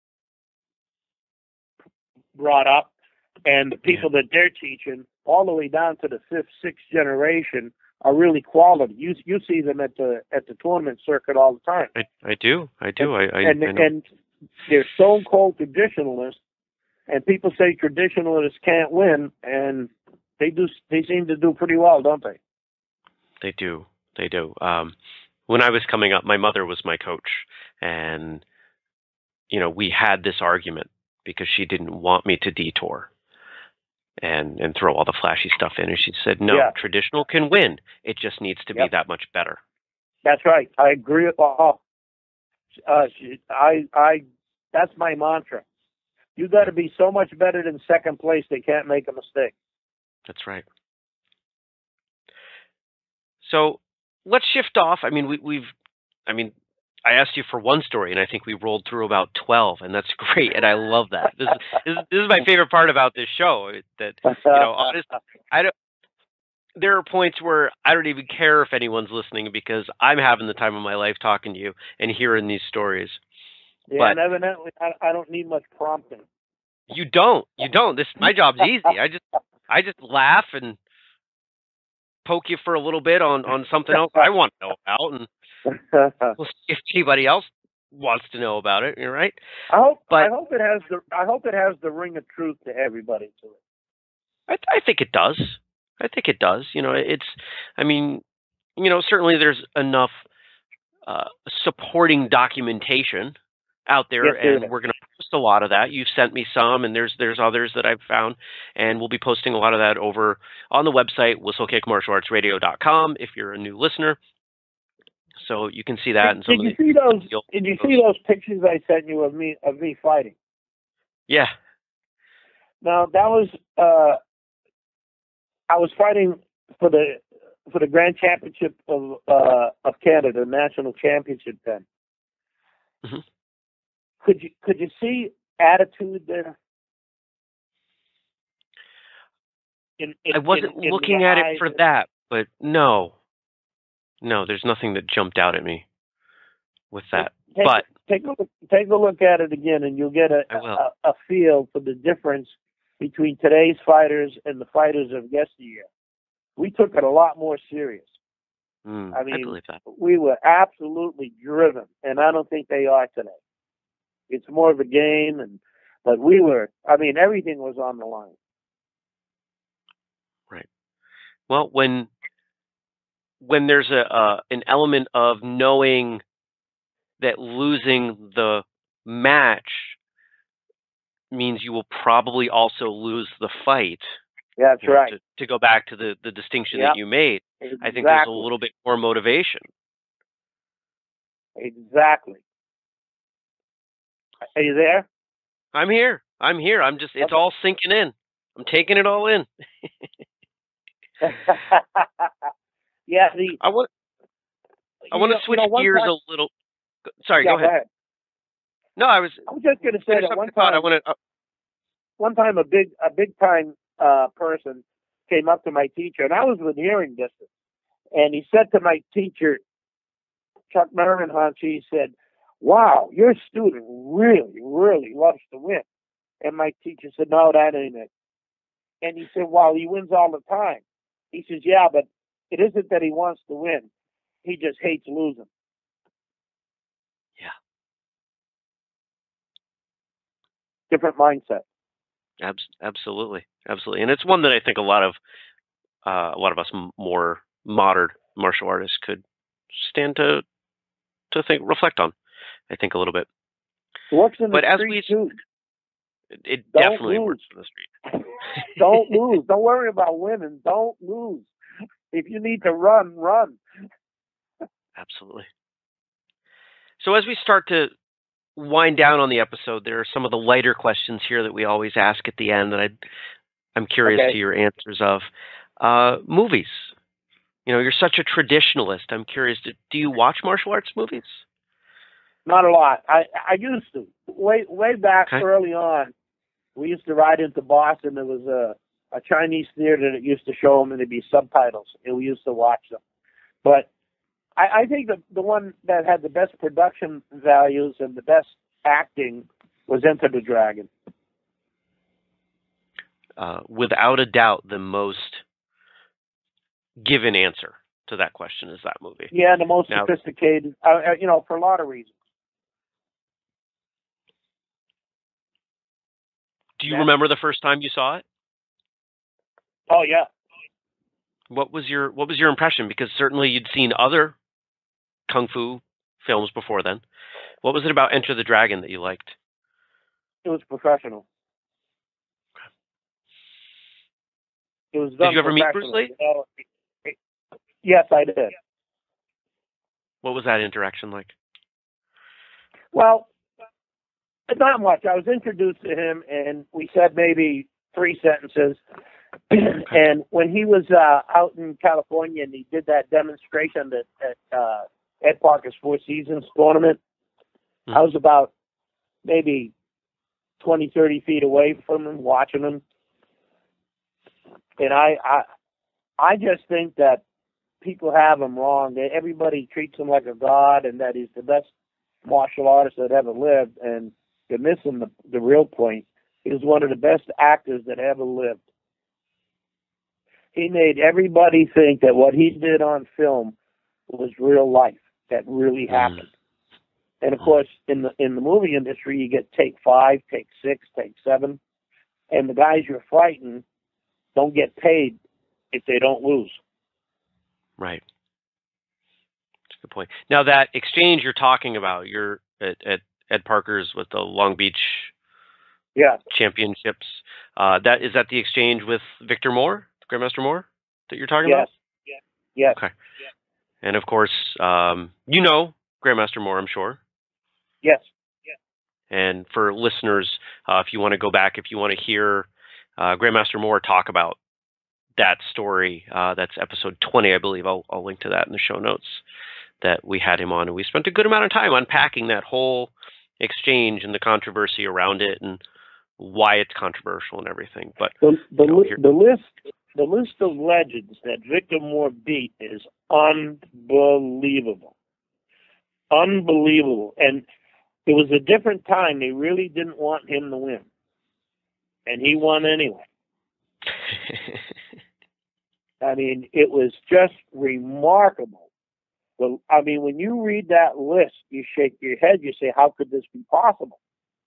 brought up, and the people yeah. that they're teaching, all the way down to the fifth, sixth generation, are really quality. You you see them at the at the tournament circuit all the time. I, I do, I do. And, I, I, and, I know. and they're stone cold traditionalists, and people say traditionalists can't win, and they do. They seem to do pretty well, don't they? They do. They do. Um, when I was coming up, my mother was my coach, and you know, we had this argument because she didn't want me to detour and and throw all the flashy stuff in, and she said, "No, yeah. traditional can win. It just needs to yep. be that much better." That's right. I agree with all. Uh, I I that's my mantra. You got to be so much better than second place they can't make a mistake. That's right. So let's shift off. I mean, we, we've, I mean, I asked you for one story, and I think we rolled through about twelve, and that's great, and I love that. This, this, this is my favorite part about this show. That you know, honest, I don't. There are points where I don't even care if anyone's listening because I'm having the time of my life talking to you and hearing these stories. Yeah, but and evidently, I, I don't need much prompting. You don't. You don't. This my job's easy. I just, I just laugh and poke you for a little bit on, on something else I want to know about, and we'll see if anybody else wants to know about it. You're right. I hope. But I hope it has the. I hope it has the ring of truth to everybody to it. I, I think it does. I think it does. You know, it's. I mean, you know, certainly there's enough uh, supporting documentation out there, yes, and we're going to post a lot of that. You've sent me some, and there's there's others that I've found, and we'll be posting a lot of that over on the website, whistlekick martial arts radio dot com, if you're a new listener. So you can see that. Did, and some did you of the, see those? Did you see those pictures I sent you of me of me fighting? Yeah. Now that was uh, I was fighting for the for the Grand Championship of uh, of Canada, National Championship then. Mm-hmm. Could you could you see attitude there? In, in, I wasn't in, in looking at eyes. it for that, but no, no, there's nothing that jumped out at me with that. Take, but take a look, take a look at it again, and you'll get a, a a feel for the difference between today's fighters and the fighters of yesteryear. We took it a lot more serious. Mm, I mean, I believe that. We were absolutely driven, and I don't think they are today. It's more of a game, and but we were. I mean, everything was on the line. Right. Well, when when there's a uh, an element of knowing that losing the match means you will probably also lose the fight. Yeah, that's you know, right. To, to go back to the, the distinction yep. that you made, exactly. I think there's a little bit more motivation. Exactly. Are you there? I'm here. I'm here. I'm just, it's okay. all sinking in. I'm taking it all in. yeah. The, I want, I want know, to switch you know, gears time, a little. Sorry, yeah, go, ahead. go ahead. No, I was, I was just going to say that one time, I want to, uh, one time a big, a big time uh, person came up to my teacher, and I was with hearing distance, and he said to my teacher, Chuck Merriman, Hanshi, he said, "Wow, your student really, really loves to win." And my teacher said, "No, that ain't it." And he said, "Well, he wins all the time." He says, "Yeah, but it isn't that he wants to win. He just hates losing." Yeah. different mindset. Abs- absolutely, absolutely, and it's one that I think a lot of uh, a lot of us m- more modern martial artists could stand to to think reflect on. I think a little bit. It works in the But as street we, too. it, it Don't definitely lose. works in the street. Don't lose. Don't worry about winning. Don't lose. If you need to run, run. Absolutely. So as we start to wind down on the episode, there are some of the lighter questions here that we always ask at the end that I'd, I'm curious Okay. to your answers of. Uh, movies. You know, you're such a traditionalist. I'm curious, do, do you watch martial arts movies? Not a lot. I I used to. Way way back Okay. early on, we used to ride into Boston. There was a, a Chinese theater that used to show them, and there'd be subtitles, and we used to watch them. But I, I think the the one that had the best production values and the best acting was Enter the Dragon. Uh, without a doubt, the most given answer to that question is that movie. Yeah, the most now, sophisticated, uh, you know, for a lot of reasons. Do you Yeah. remember the first time you saw it? Oh, yeah. What was your What was your impression? Because certainly you'd seen other kung fu films before then. What was it about Enter the Dragon that you liked? It was professional. It was done Did you ever meet Bruce professionally. Lee? You know, it- it- yes, I did. What was that interaction like? Well, not much. I was introduced to him, and we said maybe three sentences. And when he was uh, out in California and he did that demonstration at, at uh, Ed Parker's Four Seasons tournament, Mm-hmm. I was about maybe twenty, thirty feet away from him, watching him. And I, I, I just think that people have him wrong. That everybody treats him like a god, and that he's the best martial artist that ever lived. And you're missing the, the real point. He was one of the best actors that ever lived. He made everybody think that what he did on film was real life, that really happened. Mm. And of course, in the in the movie industry, you get take five, take six, take seven, and the guys you're fighting don't get paid if they don't lose. Right. That's a good point. Now, that exchange you're talking about, you're at, at Ed Parker's with the Long Beach yeah. Championships. Uh, that is that the exchange with Victor Moore, Grandmaster Moore, that you're talking yes. about? Yes. Yes. Okay. Yes. And of course, um, you know Grandmaster Moore, I'm sure. Yes. Yes. And for listeners, uh, if you want to go back, if you want to hear uh, Grandmaster Moore talk about that story, uh, that's episode twenty, I believe. I'll, I'll link to that in the show notes that we had him on. And we spent a good amount of time unpacking that whole exchange and the controversy around it and why it's controversial and everything. But the, the, you know, li- the list the list of legends that Victor Moore beat is unbelievable. Unbelievable. And it was a different time. They really didn't want him to win. And he won anyway. I mean, it was just remarkable. Well, I mean, when you read that list, you shake your head. You say, how could this be possible?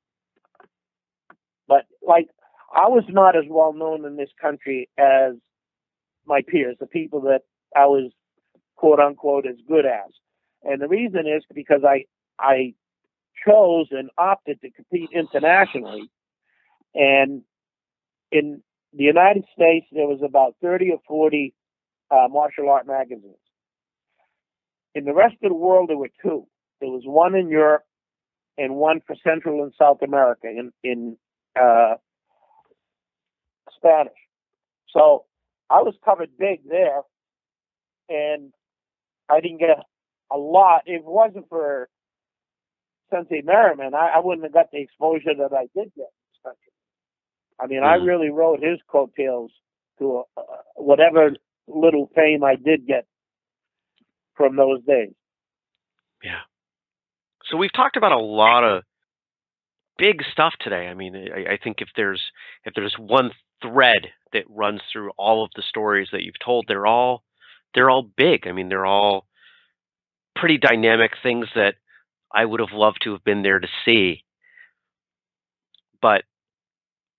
But, like, I was not as well known in this country as my peers, the people that I was, quote unquote, as good as. And the reason is because I, I chose and opted to compete internationally. And in the United States, there was about thirty or forty uh, martial art magazines. In the rest of the world, there were two. There was one in Europe and one for Central and South America in, in uh, Spanish. So I was covered big there, and I didn't get a lot. If it wasn't for Sensei Merriman, I, I wouldn't have got the exposure that I did get in this country. I mean, mm. I really rode his coattails to uh, whatever little fame I did get from those days. Yeah. So we've talked about a lot of big stuff today. I mean, I, I think if there's if there's one thread that runs through all of the stories that you've told, they're all they're all big. I mean, they're all pretty dynamic things that I would have loved to have been there to see. But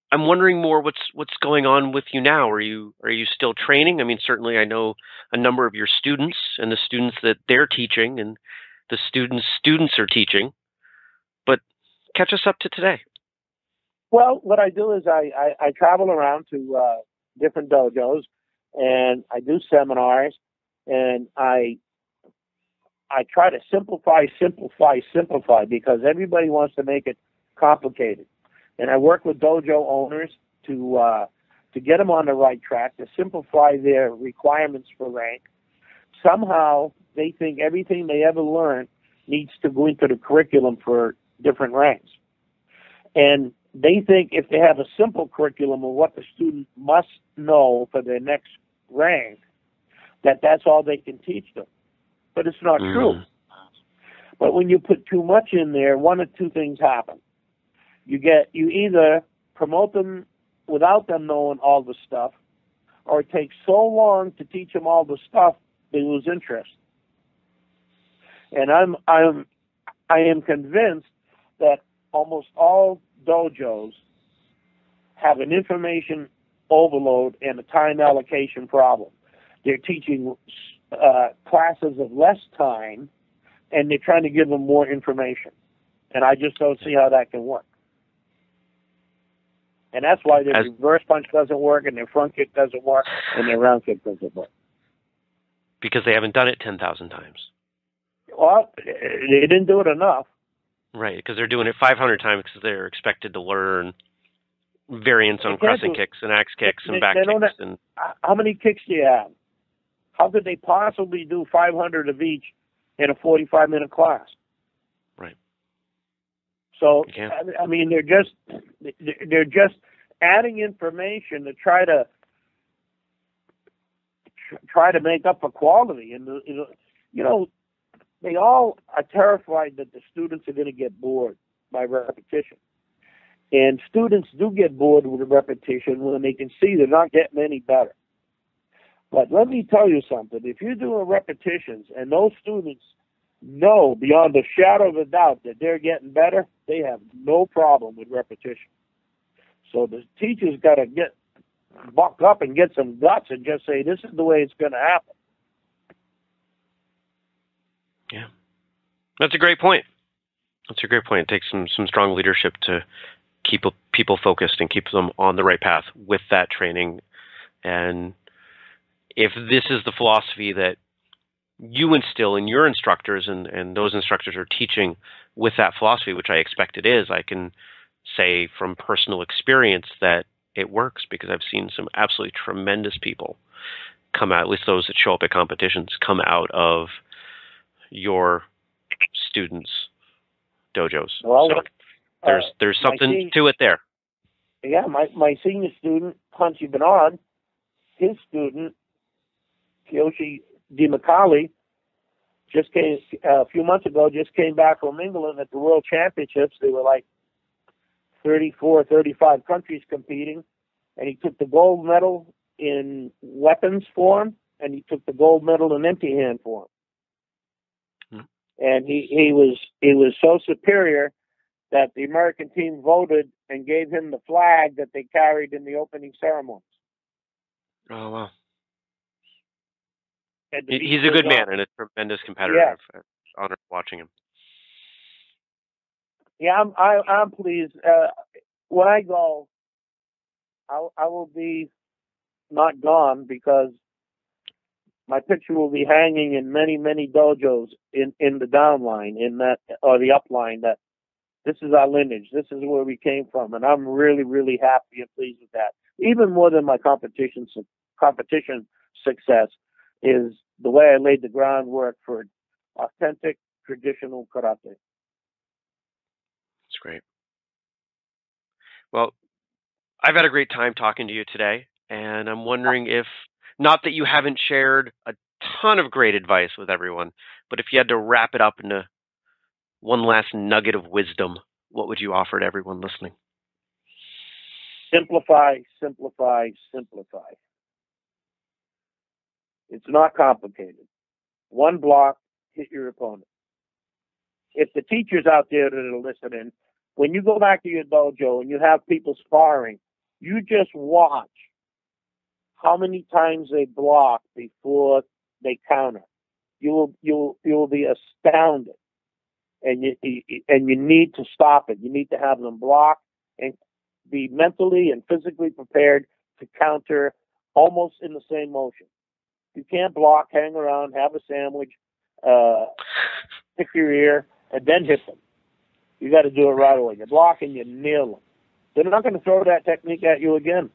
I'm wondering more what's what's going on with you now. Are you are you still training? I mean, certainly I know a number of your students and the students that they're teaching and the students students are teaching. But catch us up to today. Well, what I do is I, I, I travel around to uh, different dojos, and I do seminars, and I I try to simplify, simplify, simplify, because everybody wants to make it complicated. And I work with dojo owners to uh, to get them on the right track, to simplify their requirements for rank. Somehow they think everything they ever learned needs to go into the curriculum for different ranks. And they think if they have a simple curriculum of what the student must know for their next rank, that that's all they can teach them. But it's not mm. true. But when you put too much in there, one of two things happen. You get you either promote them without them knowing all the stuff, or it takes so long to teach them all the stuff they lose interest. And I'm I'm I am convinced that almost all dojos have an information overload and a time allocation problem. They're teaching uh, classes of less time, and they're trying to give them more information. And I just don't see how that can work. And that's why their As, reverse punch doesn't work, and their front kick doesn't work, and their round kick doesn't work. Because they haven't done it ten thousand times. Well, they didn't do it enough. Right, because they're doing it five hundred times because they're expected to learn variants on crescent kicks and axe kicks and back kicks. Have, and how many kicks do you have? How could they possibly do five hundred of each in a forty-five minute class? Right. So, I mean, they're just they're just adding information to try to try to make up for quality. And, you know, they all are terrified that the students are going to get bored by repetition. And students do get bored with the repetition when they can see they're not getting any better. But let me tell you something. If you're doing repetitions and those students know beyond a shadow of a doubt that they're getting better, they have no problem with repetition. So the teacher's got to get buck up and get some guts and just say, this is the way it's going to happen. Yeah. That's a great point. That's a great point. It takes some, some strong leadership to keep people focused and keep them on the right path with that training. And if this is the philosophy that you instill in your instructors and, and those instructors are teaching with that philosophy, which I expect it is, I can say from personal experience that it works, because I've seen some absolutely tremendous people come out, at least those that show up at competitions, come out of your students' dojos. Well, so there's uh, there's something senior, to it there. Yeah, my, my senior student, Hanshi Bernard, his student, Kiyoshi Dimakali, just came uh, a few months ago, just came back from England at the World Championships. They were like thirty-four, thirty-five countries competing, and he took the gold medal in weapons form, and he took the gold medal in empty hand form. Hmm. And he, he was he was so superior that the American team voted and gave him the flag that they carried in the opening ceremonies. Oh, wow. He's a good man and a tremendous competitor. Yeah. I've honored watching him. Yeah, I'm I, I'm pleased. Uh, when I go, I, I will be not gone, because my picture will be hanging in many, many dojos in, in the downline, in that, or the upline, that this is our lineage. This is where we came from, and I'm really, really happy and pleased with that. Even more than my competition competition success is the way I laid the groundwork for authentic, traditional karate. That's great. Well, I've had a great time talking to you today, and I'm wondering if, not that you haven't shared a ton of great advice with everyone, but if you had to wrap it up into one last nugget of wisdom, what would you offer to everyone listening? Simplify, simplify, simplify. It's not complicated. One block, hit your opponent. If the teachers out there that are listening, when you go back to your dojo and you have people sparring, You just watch how many times they block before they counter. You will you will you will be astounded, and you and you need to stop it. You need to have them block and be mentally and physically prepared to counter almost in the same motion. You can't block, hang around, have a sandwich, uh, pick your ear, and then hit them. You got to do it right away. You block and you nail them. They're not going to throw that technique at you again.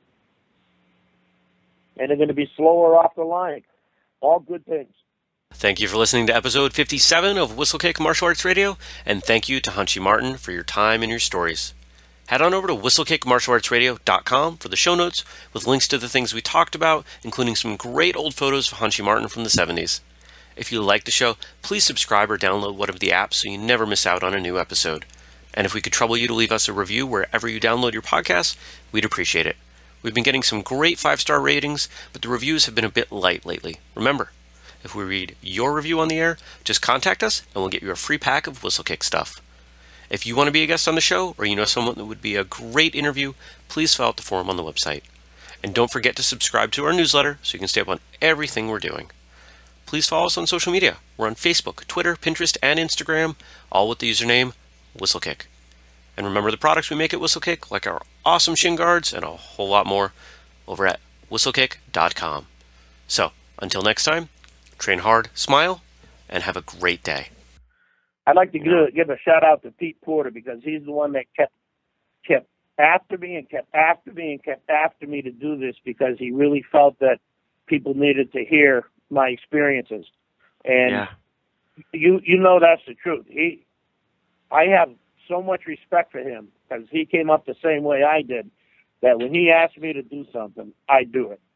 And they're going to be slower off the line. All good things. Thank you for listening to episode fifty-seven of Whistlekick Martial Arts Radio, and thank you to Hanshi Martin for your time and your stories. Head on over to whistlekick martial arts radio dot com for the show notes with links to the things we talked about, including some great old photos of Hanshi Martin from the seventies. If you like the show, please subscribe or download one of the apps so you never miss out on a new episode. And if we could trouble you to leave us a review wherever you download your podcasts, we'd appreciate it. We've been getting some great five-star ratings, but the reviews have been a bit light lately. Remember, if we read your review on the air, just contact us and we'll get you a free pack of Whistlekick stuff. If you want to be a guest on the show, or you know someone that would be a great interview, please fill out the form on the website. And don't forget to subscribe to our newsletter so you can stay up on everything we're doing. Please follow us on social media. We're on Facebook, Twitter, Pinterest, and Instagram, all with the username Whistlekick. And remember the products we make at Whistlekick, like our awesome shin guards and a whole lot more, over at whistlekick dot com. So, until next time, train hard, smile, and have a great day. I'd like to give, give a shout out to Pete Porter because he's the one that kept kept after me and kept after me and kept after me to do this because he really felt that people needed to hear my experiences. And yeah. you you know that's the truth. He, I have so much respect for him because he came up the same way I did, that when he asked me to do something, I do it.